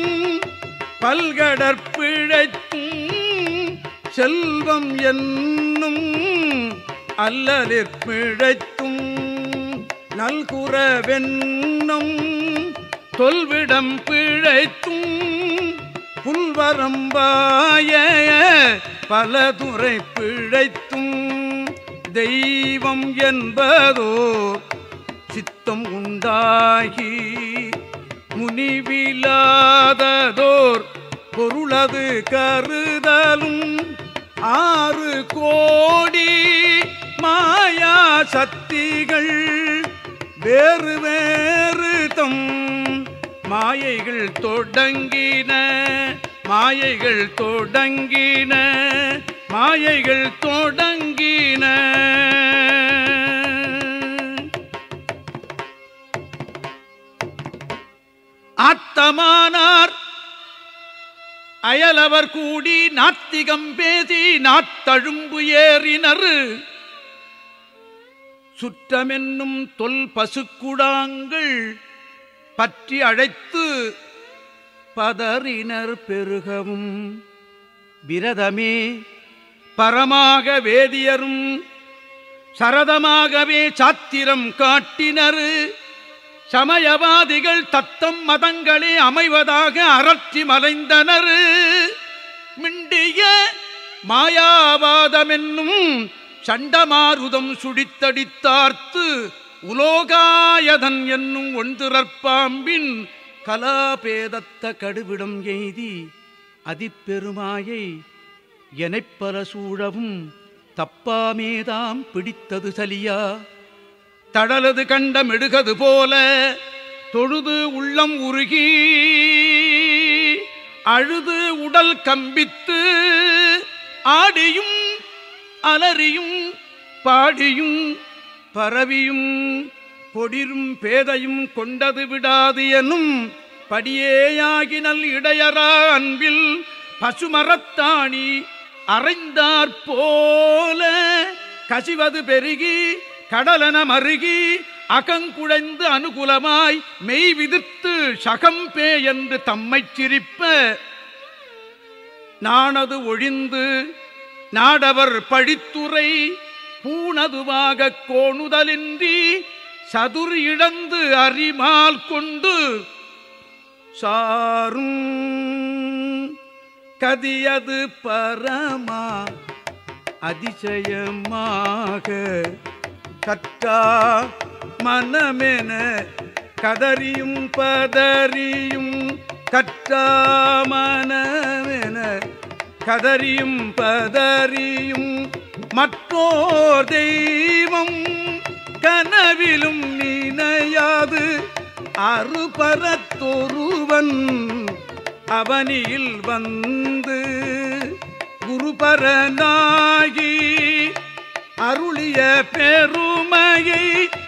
பல்கடற்பிழைத்தும் செல்வம் என்னும் அல்லலிற் பிழைத்தும் நல்குறவென்னும் தொல்விடம் பிழைத்தும் புல்வரம்பாய பலதுரை பிழைத்தும் தெய்வம் என்பதோ சித்தம் உண்டாகி முனிவிலாததோர் பொருளது கருதலும் 6 கோடி மாயா சக்திகள் வேறு வேறு தம் மாயைகள் தொடங்கின மாயைகள் தொடங்கின மாயைகள் தொடங்கின. ஆத்தமானார் அயலவர் கூடி நாத்திகம் பேசி நாத்தழும்பு ஏறினர் சுற்றமென்னும் தொல் பசுக்குடாங்கள் பற்றி அழைத்து பதறினர் பெருகவும் விரதமே பரமாக வேதியரும் சரதமாகவே சாத்திரம் காட்டினர். சமயவாதிகள் தத்தம் மதங்களே அமைவதாக அரற்றி மலைந்தனர். மிண்டிய மாயாவாதமென்னும் சண்டமாருதம் சுடித்தடித்தார்த்து உலோகாயதன் என்னும் ஒன்றுரற்பாம்பின் கலாபேதத்த கடுவிடம் எய்தி அதிப்பெருமாயை எனைப்பல சூழவும் தப்பாமேதாம் பிடித்தது சலியா. தடலது கண்ட மெடுகது போல தொழுது உள்ளம் உருகி அழுது உடல் கம்பித்து ஆடியும் அலறியும் பாடியும் பரவியும் பொடிரும் பேதையும் கொண்டது விடாது எனும் படியேயாகினல் இடையரா அன்பில் பசுமரத்தாணி அறைந்தாற்போல கசிவது பெருகி கடலன மருகி அகங்குழைந்து அனுகுலமாய் மெய் விதிர்த்து சகம்பே என்று தம்மை சிரிப்ப நானது ஒழிந்து நாடவர் பழித்துறை பூணதுவாக கோணுதலின்றி சதுர் இழந்து அறிமால் கொண்டு சாரும் கதியது பரமா அதிசயமாக கற்றா மனமென கதறியும் பதறியும் கற்றா மனமென கதறியும் பதறியும் மற்றோர் தெய்வம் கனவிலும் நினையாது அருபரத்தொருவன் அவனியில் வந்து குருபரனாகி அருளிய பெருமையை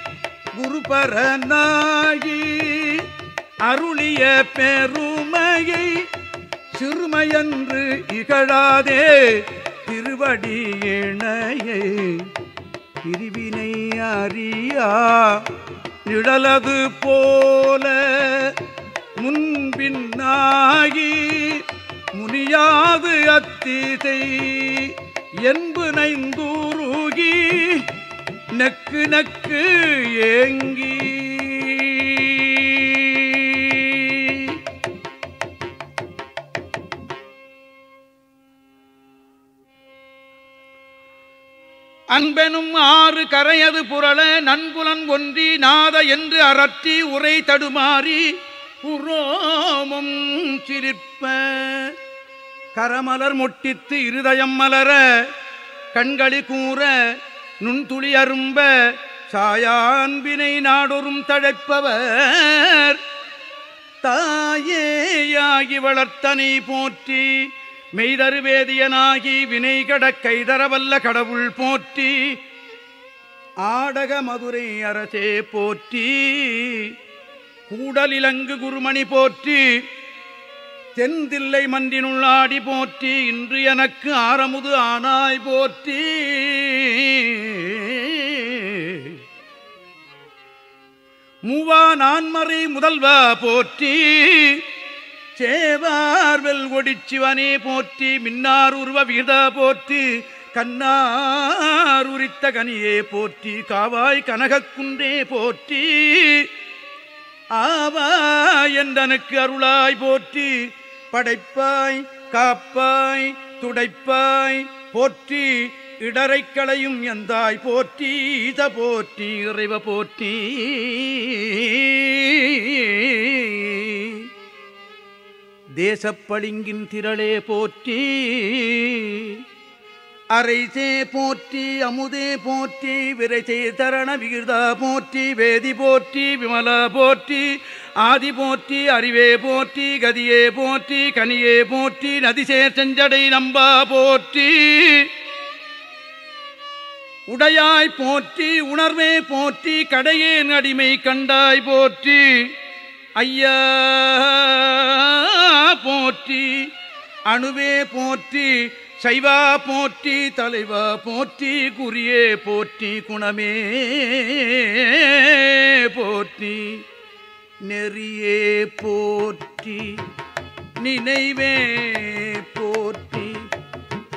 குருபரனாகி அருளிய பெருமையை சிறுமையன்று இகழாதே திருவடி இணையை பிரிவினை அறியா நிழலது போல முன்பின்னாகி முனியாது அத்திசை என்பு நைந்தூருகி நக்கு நக்கு ஏங்கி அன்பெனும் ஆறு கரையது புரள நன்புலன் ஒன்றி நாத என்று அரற்றி உரை தடுமாறி உரோமும் சிரிப்ப கரமலர் மொட்டித்து இருதயம் மலர கண்களி கூற நுண்துளி அரும்ப சாயான்பினை நாடொரும் தழைப்பவர் தாயேயாகி வளர்த்தனை போற்றி மெய்தரு வேதியனாகி வினை கடக் கைதரவல்ல கடவுள் போற்றி ஆடக மதுரை அரசே போற்றி கூடலிலங்கு குருமணி போற்றி தென்தில்லை மன்றினுள் ஆடி போற்றி இன்று எனக்கு ஆரமுது ஆனாய் போற்றி மூவா நான்மறை முதல்வா போற்றி சேவார்வெல் ஒடிச்சிவனே போற்றி மின்னார் உருவ வீதா போற்றி கண்ணார் உரித்த கனியே போற்றி காவாய் கனகக்குன்றே போற்றி ஆவா என்றனுக்கு அருளாய் போற்றி படைப்பாய் காப்பாய் துடைப்பாய் போற்றி இடரை களையும் எந்தாய் போற்றி இத போற்றி இறைவ போற்றி தேசப்பளிங்கின் திரளே போற்றி அரைசே போற்றி அமுதே போற்றி விரைசே தரண விகிர்தா போற்றி வேதி போற்றி விமலா போற்றி ஆதி போற்றி அறிவே போற்றி கதியே போற்றி கனியே போற்றி நதிசேர் செஞ்சடை நம்பா போற்றி உடையாய் போற்றி உணர்வே போற்றி கடையேன் அடிமை கண்டாய் போற்றி ஐயா போற்றி அணுவே போற்றி சைவா போற்றி தலைவா போற்றி குறியே போற்றி குணமே போற்றி நெறியே போற்றி நினைவே போற்றி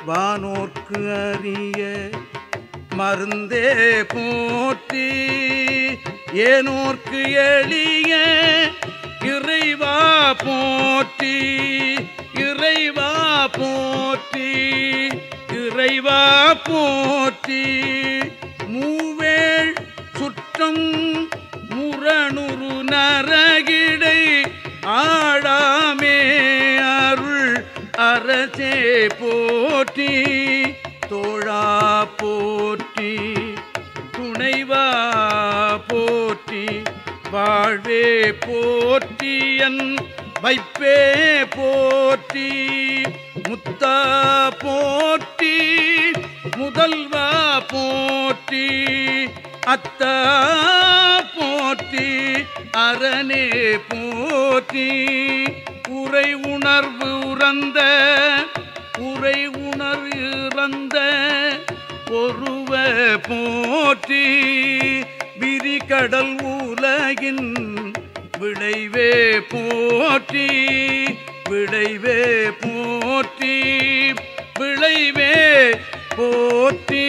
வானோர்க்கு அறிய மருந்தே போற்றி ஏனோர்க்கு எளிய இறைவா போற்றி இறைவா போற்றி இறைவா போற்றி மூவேள் சுற்றம் முரணுரு நரகிடை ஆடாமே அருள் அரசே போற்றி தோழா போற்றி துணைவா போற்றி வாழ்வே போற்றியன் வைப்பே போற்றி முத்தா போற்றி முதல்வா போற்றி அத்தா போற்றி அரணே போற்றி உரை உணர்வு உறந்த உரை உணர்ந்த ஒருவ போற்றி விரிகடல் உலகின் விளைவே போற்றி விளைவே போற்றி விளைவே போற்றி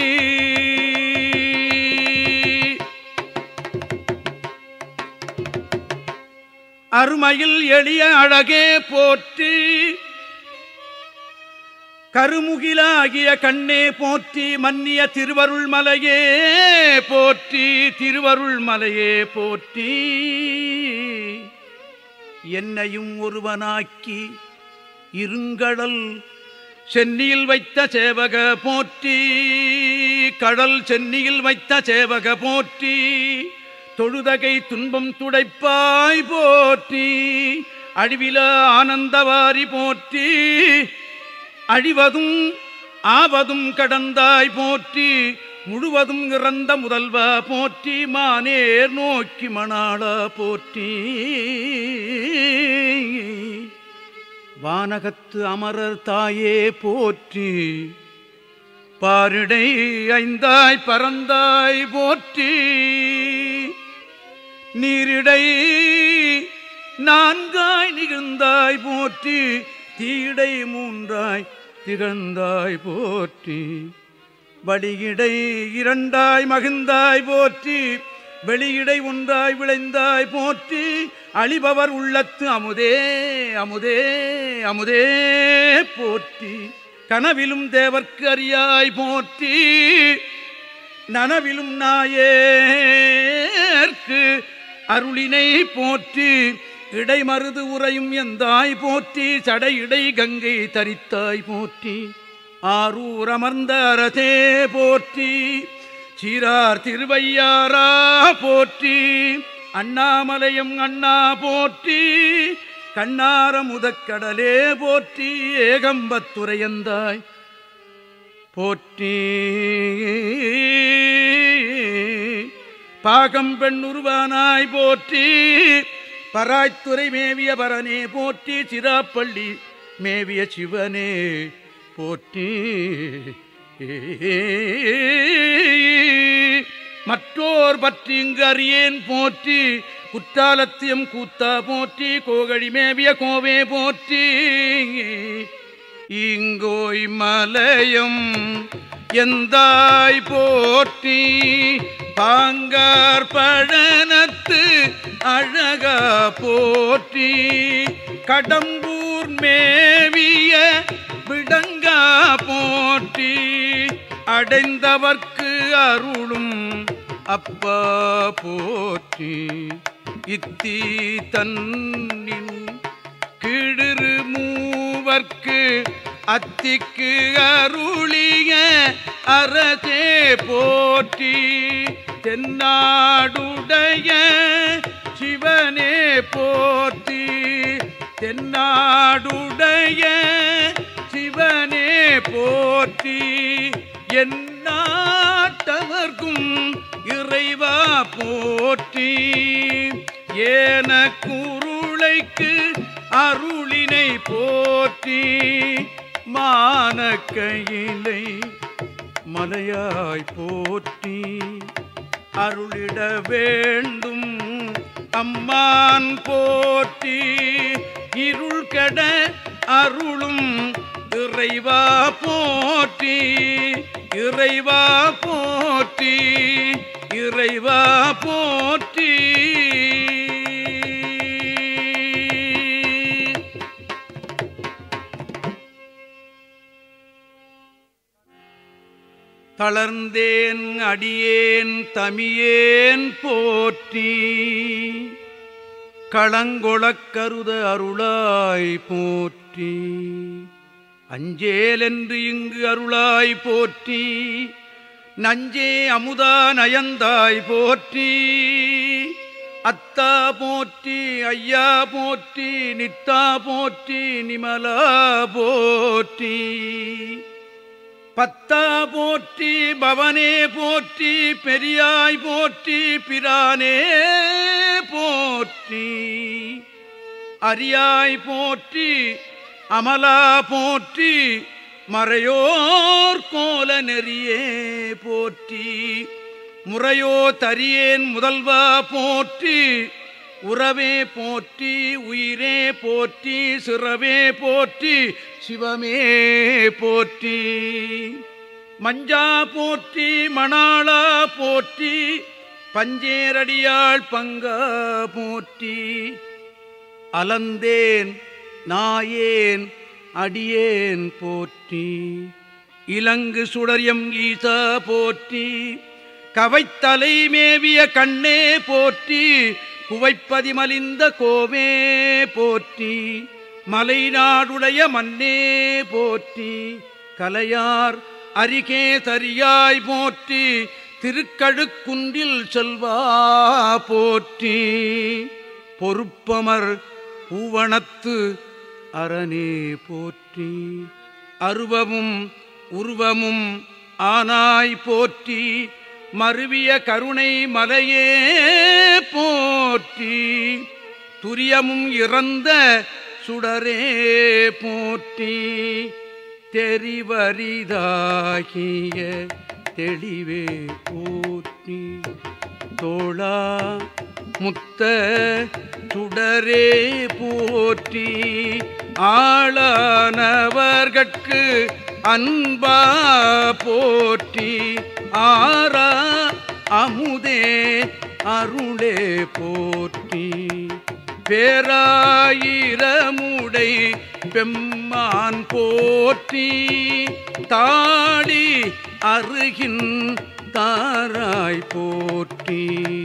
அருமையில் எளிய அழகே போற்றி கருமுகிலாகிய கண்ணே போற்றி மன்னிய திருவருள் மலையே போற்றி திருவருள் மலையே போற்றி என்னையும் ஒருவனாக்கி இருங்கடல் சென்னியில் வைத்த சேவக போற்றி கடல் சென்னியில் வைத்த சேவக போற்றி தொழுதகை துன்பம் துடைப்பாய் போற்றி அழிவில ஆனந்தவாரி போற்றி அழிவதும் ஆவதும் கடந்தாய் போற்றி முழுவதும் இறந்த முதல்வா போற்றி மானேர் நோக்கி மணாளா போற்றி வானகத்து அமரர் தாயே போற்றி பாரிடை ஐந்தாய் பறந்தாய் போற்றி நீரிடை நான்காய் நிகழ்ந்தாய் போற்றி தீடை மூன்றாய் திகழ்ந்தாய் போற்றி வழியிடை இரண்டாய் மகிழ்ந்தாய் போற்றி வெளியிடை ஒன்றாய் விளைந்தாய் போற்றி அழிபவர் உள்ளத்து அமுதே அமுதே அமுதே போற்றி கனவிலும் தேவர்க்கு அறியாய் போற்றி நனவிலும் நாயேற்கு அருளினை போற்றி இடைமருது உரையும் எந்தாய் போற்றி சடை இடை கங்கை தரித்தாய் போற்றி ஆரூர் அமர்ந்த அரசே போற்றி சீரார் திருவையாரா போற்றி அண்ணாமலையம் அண்ணா போற்றி கண்ணார முதக்கடலே போற்றி ஏகம்பத்துரையந்தாய் போற்றி பாகம் பெண் உருவானாய் போற்றி பராய்த்துறை மேவிய பரனே போற்றி சிராப்பள்ளி மேவிய சிவனே போற்றி மற்றோர் பற்றி இங்கு அறியேன் போற்றி குற்றாலத்தியம் கூத்தா போற்றி கோகழி மேவிய கோவே போற்றி இங்கோய் மலையும் எந்தாய் போற்றி பாங்கார் பழனத்து அழகா போற்றி கடம்பூர் மேவிய விடங்கா போற்றி அடைந்தவர்க்கு அருளும் அப்பா போற்றி இத்தி தன்னின் கிழிறு மூவர்க்கு அத்திக்கு அருளிய அரசே போற்றி தென்னாடுடைய சிவனே போற்றி தென்னாடுடைய சிவனே போற்றி எந்நாட்டவர்க்கும் இறைவா போற்றி ஏன குருளைக்கு அருளினை போற்றி மானக்கையிலை மலையாய் போற்றி அருளிட வேண்டும் அம்மான் போற்றி இருள் கெட அருளும் இறைவா போற்றி இறைவா போற்றி இறைவா போற்றி. தளர்ந்தேன் அடியேன் தமியேன் போற்றி களங்கொளக் கருத அருளாய் போற்றி. அஞ்சேல் என்று இங்கு அருளாய் போற்றி நஞ்சே அமுதா நயந்தாய் போற்றி. அத்தா போற்றி ஐயா போற்றி நித்தா போற்றி நிமலா போற்றி. பத்தா போற்றி பவனே போற்றி பெரியாய் போற்றி பிரானே போற்றி. அரியாய் போற்றி அமலா போற்றி மறையோர் கோல நெறியே போற்றி. முறையோ தரியேன் முதல்வா போற்றி உறவே போற்றி உயிரே போற்றி சிறவே போற்றி சிவமே போற்றி. மஞ்சா போற்றி மணாளா போற்றி பஞ்சேரடியாள் பங்கா போற்றி. அலந்தேன் நாயேன் அடியேன் போற்றி இலங்கு சுடரியம் ஈசா போற்றி. கவைத்தலை மேவிய கண்ணே போற்றி குவைப்பதி மலிந்த கோவே போற்றி. மலைநாடுடைய மன்னே போற்றி கலையார் அரிகே தரியாய் போற்றி. திருக்கழுக்குன்றில் செல்வா போற்றி. பொறுப்பமர் பூவனத்து அரணே போற்றி. அருவமும் உருவமும் ஆனாய் போற்றி மருவிய கருணை மலையே போற்றி. துரியமும் இறந்த சுடரே போற்றி. தெரிவரிதாகிய தெளிவே போற்றி. தோளா முத்த சுடரே போற்றி. ஆளானவர்கட்கு அன்பா போற்றி. ஆரா அமுதே அருளே போற்றி. பேராயிரமுடை பெம்மான் போற்றி. தாடி அருகின் தாராய் போற்றி.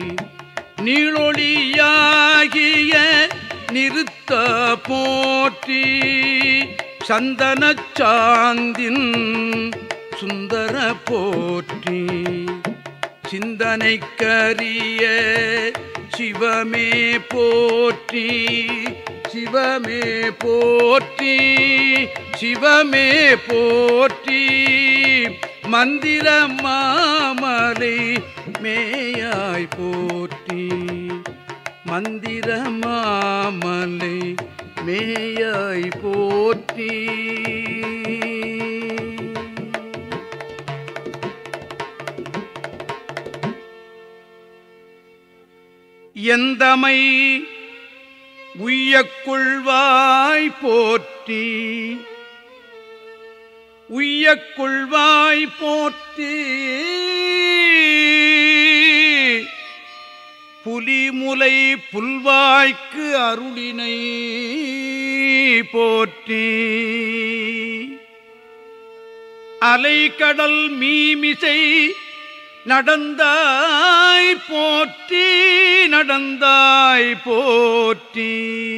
நீளொளியாகிய நிறுத்த போற்றி. சந்தனச் சாந்தின் சுந்தர போற்றி. சிந்தனைக்கரிய சிவமே போற்றி சிவமே போற்றி சிவமே போற்றி. மந்திர மாமலை மேயாய் போற்றி. மந்திர மாமலை மேயாய் போற்றி. எந்தமை உய்யக்கொள்வாய் போற்றி. உய்யக்கொள்வாய் போற்றி. புலிமுலை புல்வாய்க்கு அருளினை போற்றி. அலைக்கடல் மீமிசை நடந்தாய் போற்றி நடந்தாய் போற்றி.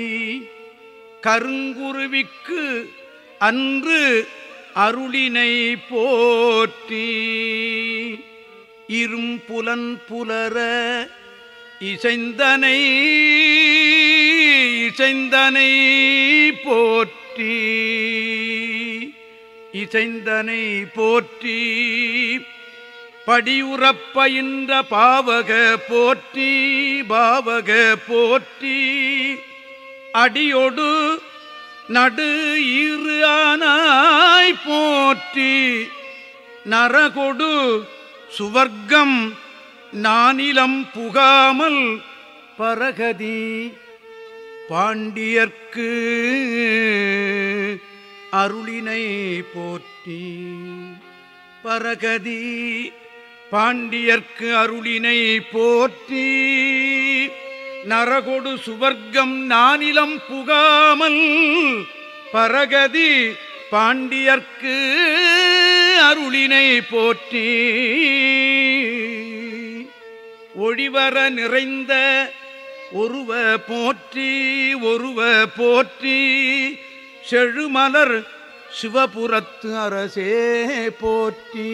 கருங்குருவிக்கு அன்று அருளினை போற்றி. இரும்புலன் புலர இசைந்தனை இசைந்தனை போற்றி. இசைந்தனை போற்றி. படியுறப்பயின்ற பாவக போற்றி பாவக போற்றி. அடியொடு நடு இரு ஆனாய் போற்றி. நரகொடு சுவர்க்கம் நானிலம் புகாமல் பரகதி பாண்டியர்க்கு அருளினை போற்றி. பரகதி பாண்டியர்க்கு அருளினை போற்றி நரகொடு சுவர்க்கம் நானிலம் புகாமல் பரகதி பாண்டியர்க்கு அருளினை போற்றி ஒளிவர நிறைந்த ஒருவ போற்றி ஒருவ போற்றி செழுமலர் சிவபுரத்து அரசே போற்றி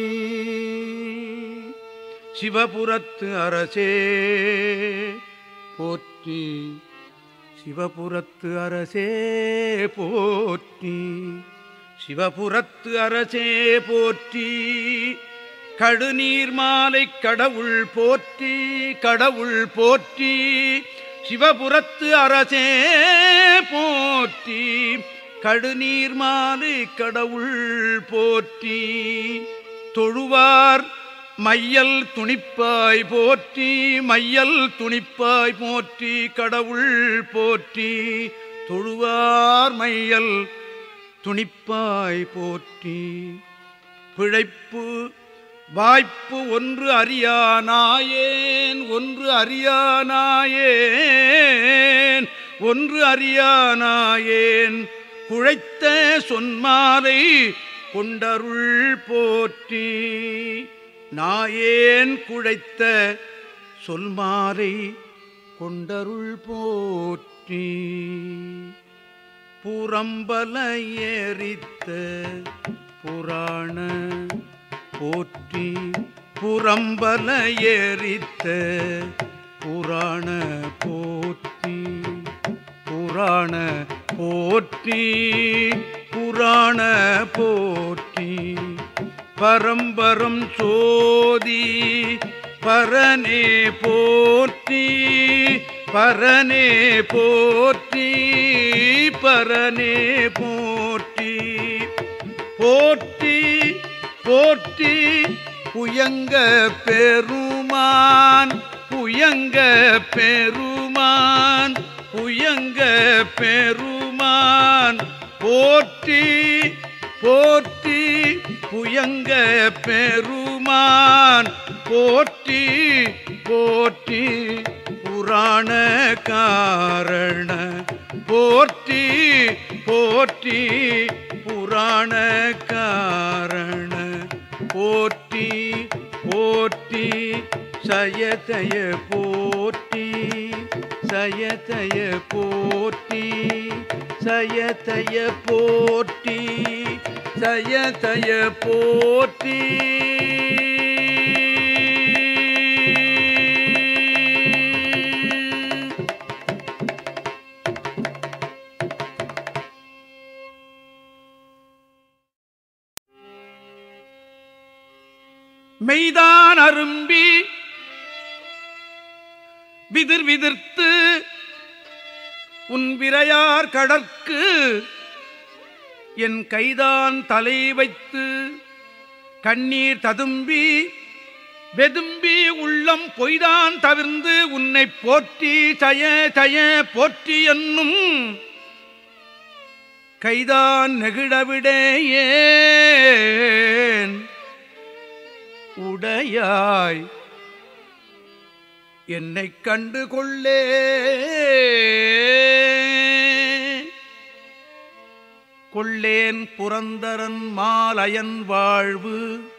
சிவபுரத்து அரசே போற்றி சிவபுரத்து அரசே போற்றி சிவபுரத்து அரசே போற்றி கடுநீர் மாலை கடவுள் போற்றி கடவுள் போற்றி சிவபுரத்து அரசே போற்றி கடுநீர் மாலை கடவுள் போற்றி தொழுவார் மையல் துணிப்பாய் போற்றி மையல் துணிப்பாய் போற்றி கடவுள் போற்றி தொழுவார் மையல் துணிப்பாய் போற்றி பிழைப்பு வாய்ப்பு ஒன்று அறியானாயேன் ஒன்று அறியானாயேன் ஒன்று அறியானாயேன் குழைத்த சொன்மாலை கொண்டருள் போற்றி நாயேன் குழைத்த சொல்மாலை கொண்டருள் போற்றி புறம்பல ஏறித்த புராண போற்றி புறம்பல ஏறித்த புராண போற்றி புராண போற்றி புராண போற்றி பரம்பரம் சோதி பரனே போற்றி பரனே போற்றி பரனே போற்றி போற்றி போற்றி புயங்க பெருமான் புயங்க பெருமான் புயங்க பெருமான் போற்றி போற்றி புயங்க பெருமான் போற்றி போற்றி புராண காரண போற்றி போற்றி புராண காரண போற்றி போற்றி சயதய போற்றி சயதய போற்றி சயதய போற்றி சயதய போற்றி மெய்தான் அரும்பி விதிர் விதிர்த்து உன் விரையார் கடற்கு என் கைதான் தலை வைத்து கண்ணீர் ததும்பி வெதும்பி உள்ளம் பொய்தான் தவிர்ந்து உன்னை போற்றி தய தய போற்றி என்னும் கைதான் நெகிழவிடேயேன் உடையாய் என்னை கண்டு கொள்ளே கொள்ளேன் புரந்தரன் மாலயன் வாழ்வு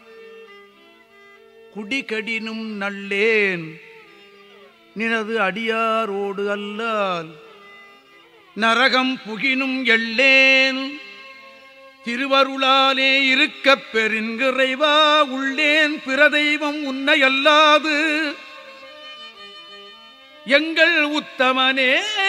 குடிகடினும் நல்லேன் நினது அடியாரோடு அல்லால் நரகம் புகினும் எள்ளேன் திருவருளாலே இருக்கப் பெருங்கிறைவா உள்ளேன் பிரதெய்வம் உன்னை அல்லாது எங்கள் உத்தமனே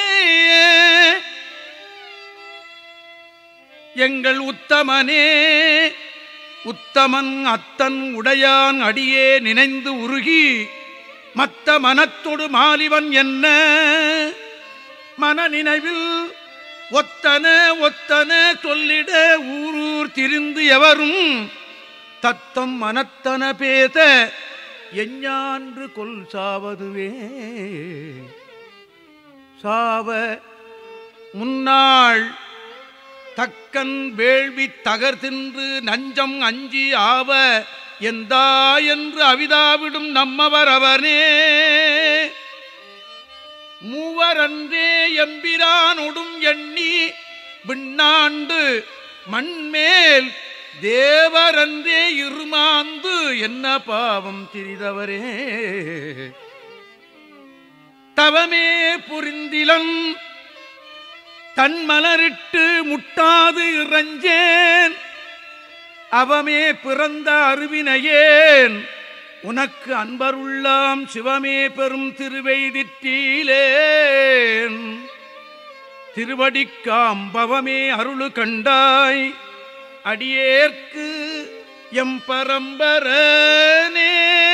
எங்கள் உத்தமனே உத்தமன் அத்தன் உடையான் அடியே நினைந்து உருகி மத்த மனத்தொடு மாலிவன் என்ன மன நினைவில் ஒத்தன ஒத்தன சொல்லிட ஊரூர் திரிந்து எவரும் தத்தம் மனத்தன பேத எஞ்ஞான்று கொல் சாவதுவே சாவ முன்னாள் தக்கன் வேள்வி தகர் தின்று நஞ்சம் அஞ்சி ஆவ எந்தா என்று அவிதாவிடும் நம்மவர் அவனே மூவரன்றே எம்பிரானொடும் எண்ணி விண்ணாண்டு மண்மேல் தேவரன்றே இருமாந்து என்ன பாவம் திரிதவரே தவமே புரிந்திலன் தன் மலரிட்டு முட்டாது இறஞ்சேன் அவமே பிறந்த அருவினையேன் உனக்கு அன்பருள்ளாம் சிவமே பெரும் திருவெய்திற்றீலேன் திருவடிக்காம்பவமே அருளு கண்டாய் அடியேற்கு எம் பரம்பரனே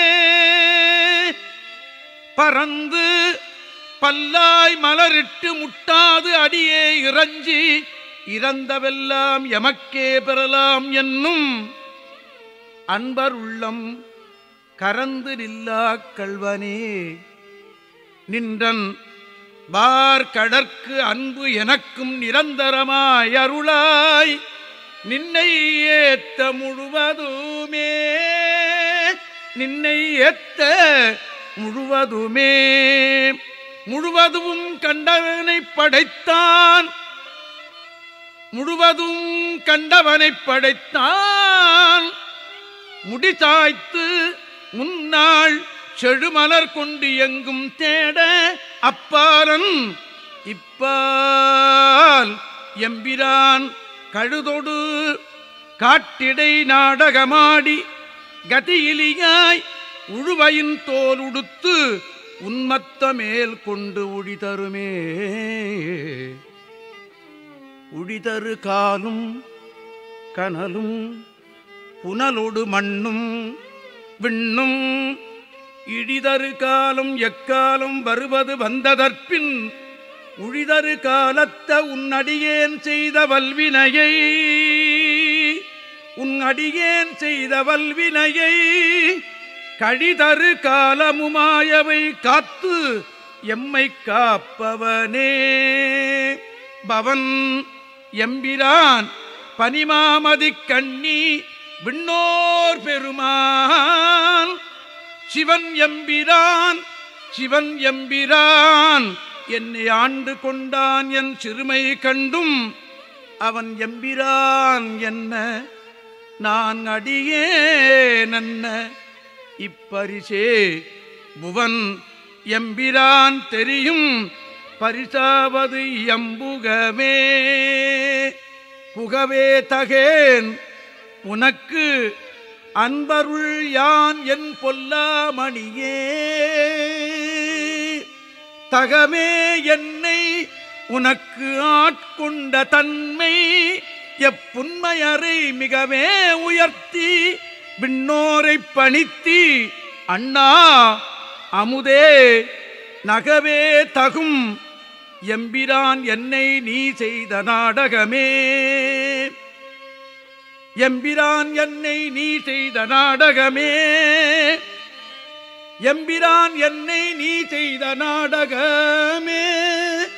பறந்து பல்லாய் மலரிட்டு முட்டாது அடியே இறஞ்சி இறந்தவெல்லாம் எமக்கே பெறலாம் என்னும் அன்பர் உள்ளம் கரந்து நில்லா கள்வனே நின்றன் வார் கடற்கு அன்பு எனக்கும் நிரந்தரமாய் அருளாய் நின்னை ஏத்த முழுவதுமே நின்னை ஏத்த முழுவதுமே முழுவதும் கண்டவனை படைத்தான் முழுவதும் கண்டவனை படைத்தான் முடிதாய்த்து முன்னாள் செழுமலர் கொண்டு எங்கும் தேட அப்பாரன் இப்பால் எம்பிரான் கழுதொடு காட்டிடை நாடகமாடி கதியிலியாய் உழுவையின் தோல் உடுத்து உன்மத்த மேல் கொண்டு உழிதருமே உழிதரு காலும் கனலும் புனலொடு மண்ணும் விண்ணும் இழிதரு காலம் எக்காலம் வருவது வந்ததற்பின் உழிதரு காலத்த உன்னடியேன் செய்த வல்வினையை உன் அடியேன் செய்த வல்வினையை கழிதரு காலமுமாயவை காத்து எம்மை காப்பவனே பவன் எம்பிரான் பனிமாமதி கண்ணி விண்ணோர் பெருமான் சிவன் எம்பிரான் என்னை ஆண்டு கொண்டான் என் சிறுமை கண்டும் அவன் எம்பிரான் என்ன நான் அடியேனென்ன இப்பரிசே புவன் எம்பிரான் தெரியும் பரிசாவது எம்புகமே புகவே தகேன் உனக்கு அன்பருள் யான் என் பொல்லாமணியே தகமே என்னை உனக்கு ஆட்கொண்ட தன்மை எப்புண்மையரை மிகவே உயர்த்தி விண்ணோரை பணித்தி அண்ணா அமுதே நகவே தகும் எம்பிரான் என்னை நீ செய்த நாடகமே எம்பிரான் என்னை நீ செய்த நாடகமே எம்பிரான் என்னை நீ செய்த நாடகமே